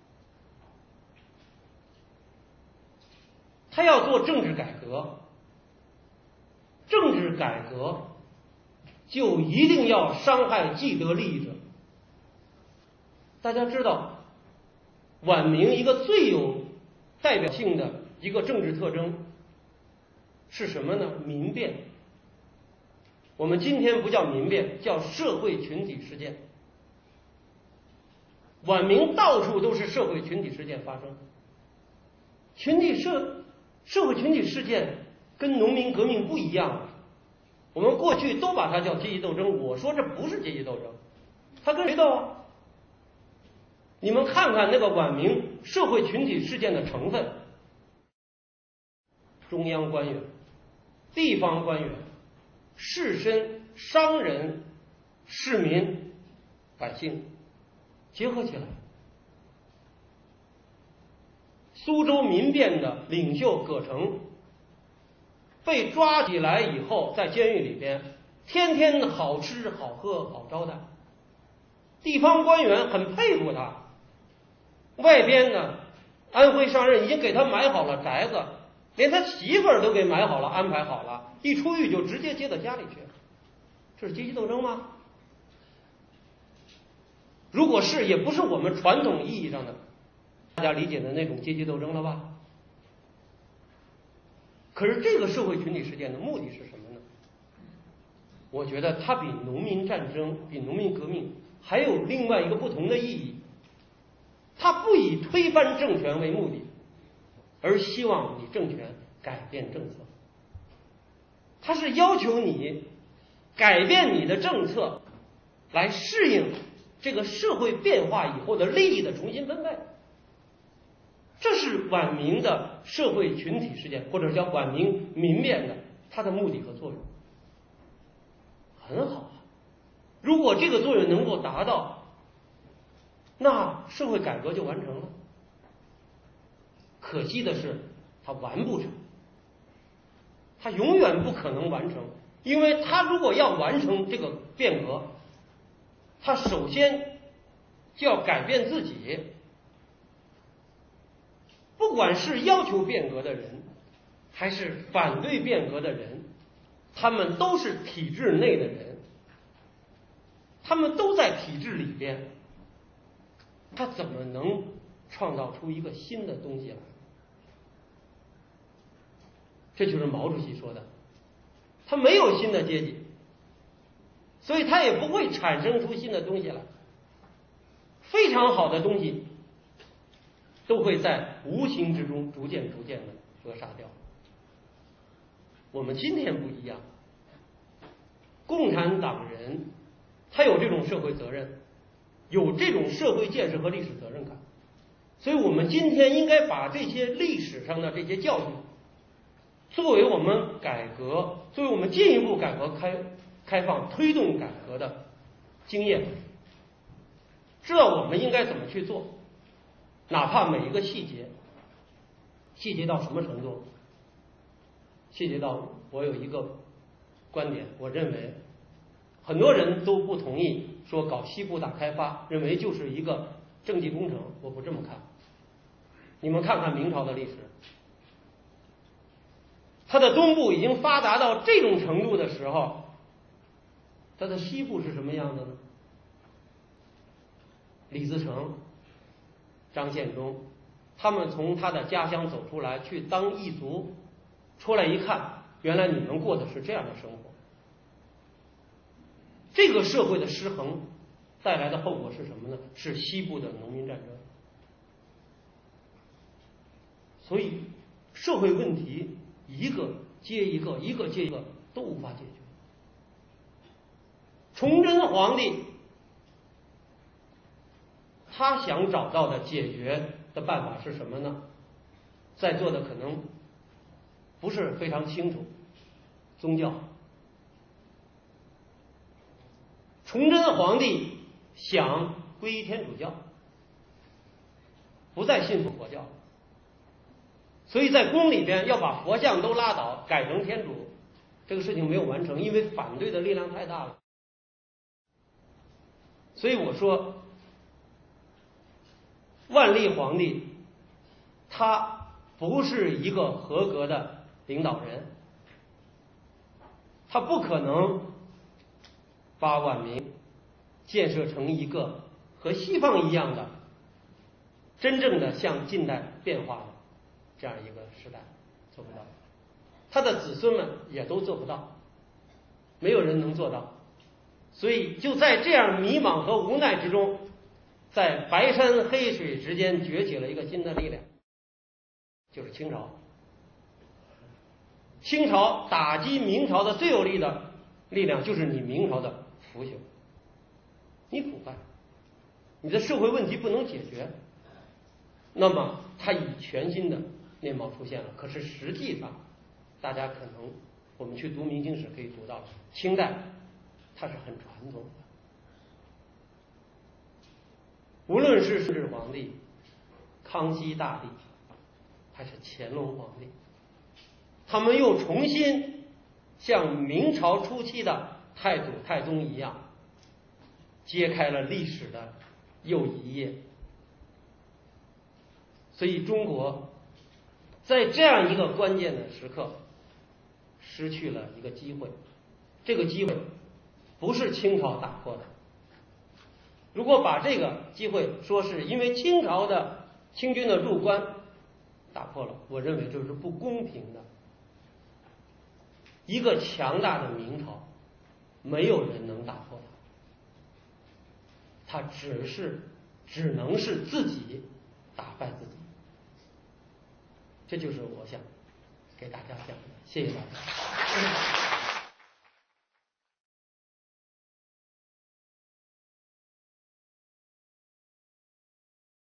他要做政治改革，政治改革就一定要伤害既得利益者。大家知道，晚明一个最有代表性的一个政治特征是什么呢？民变。我们今天不叫民变，叫社会群体事件。晚明到处都是社会群体事件发生。社会群体事件跟农民革命不一样，我们过去都把它叫阶级斗争，我说这不是阶级斗争，它跟谁斗啊？你们看看那个晚明社会群体事件的成分：中央官员、地方官员、士绅、商人、市民、百姓结合起来。苏州民变的领袖葛城被抓起来以后，在监狱里边天天好吃好喝好招待，地方官员很佩服他。外边呢，安徽商人已经给他买好了宅子，连他媳妇儿都给买好了安排好了，一出狱就直接接到家里去。这是阶级斗争吗？如果是，也不是我们传统意义上的大家理解的那种阶级斗争了吧？可是这个社会群体事件的目的是什么呢？我觉得它比农民战争、比农民革命还有另外一个不同的意义。它不以推翻政权为目的，而希望你政权改变政策。它是要求你改变你的政策，来适应这个社会变化以后的利益的重新分配。这是晚明的社会群体事件，或者叫晚明民变的它的目的和作用。很好啊，如果这个作用能够达到，那社会改革就完成了。可惜的是，它完不成，它永远不可能完成，因为它如果要完成这个变革，它首先就要改变自己。不管是要求变革的人，还是反对变革的人，他们都是体制内的人，他们都在体制里边，他怎么能创造出一个新的东西来？这就是毛主席说的，他没有新的阶级，所以他也不会产生出新的东西来。非常好的东西都会在无形之中逐渐的扼杀掉。我们今天不一样，共产党人他有这种社会责任，有这种社会建设和历史责任感，所以我们今天应该把这些历史上的这些教训，作为我们改革，作为我们进一步改革开放推动改革的经验，知道我们应该怎么去做。哪怕每一个细节到什么程度？细节到我有一个观点，我认为很多人都不同意说搞西部大开发，认为就是一个政绩工程，我不这么看。你们看看明朝的历史，它的东部已经发达到这种程度的时候，它的西部是什么样的呢？李自成、张献忠，他们从他的家乡走出来去当异族，出来一看，原来你们过的是这样的生活。这个社会的失衡带来的后果是什么呢？是西部的农民战争。所以社会问题一个接一个，一个接一个，都无法解决。崇祯皇帝他想找到的解决的办法是什么呢？在座的可能不是非常清楚。宗教，崇祯皇帝想皈依天主教，不再信奉佛教，所以在宫里边要把佛像都拉倒，改成天主。这个事情没有完成，因为反对的力量太大了。所以我说， 万历皇帝他不是一个合格的领导人，他不可能把晚明建设成一个和西方一样的真正的向近代变化的这样一个时代，做不到。他的子孙们也都做不到，没有人能做到。所以就在这样迷茫和无奈之中，在白山黑水之间崛起了一个新的力量，就是清朝。清朝打击明朝的最有力的力量就是你明朝的腐朽，你腐败，你的社会问题不能解决，那么它以全新的面貌出现了。可是实际上大家可能我们去读明清史可以读到，清代它是很传统的，无论是顺治皇帝、康熙大帝还是乾隆皇帝，他们又重新像明朝初期的太祖太宗一样，揭开了历史的又一页。所以中国在这样一个关键的时刻失去了一个机会，这个机会不是清朝打破的。如果把这个机会说是因为清朝的清军的入关打破了，我认为这是不公平的。一个强大的明朝，没有人能打破它，它只能是自己打败自己。这就是我想给大家讲的，谢谢大家。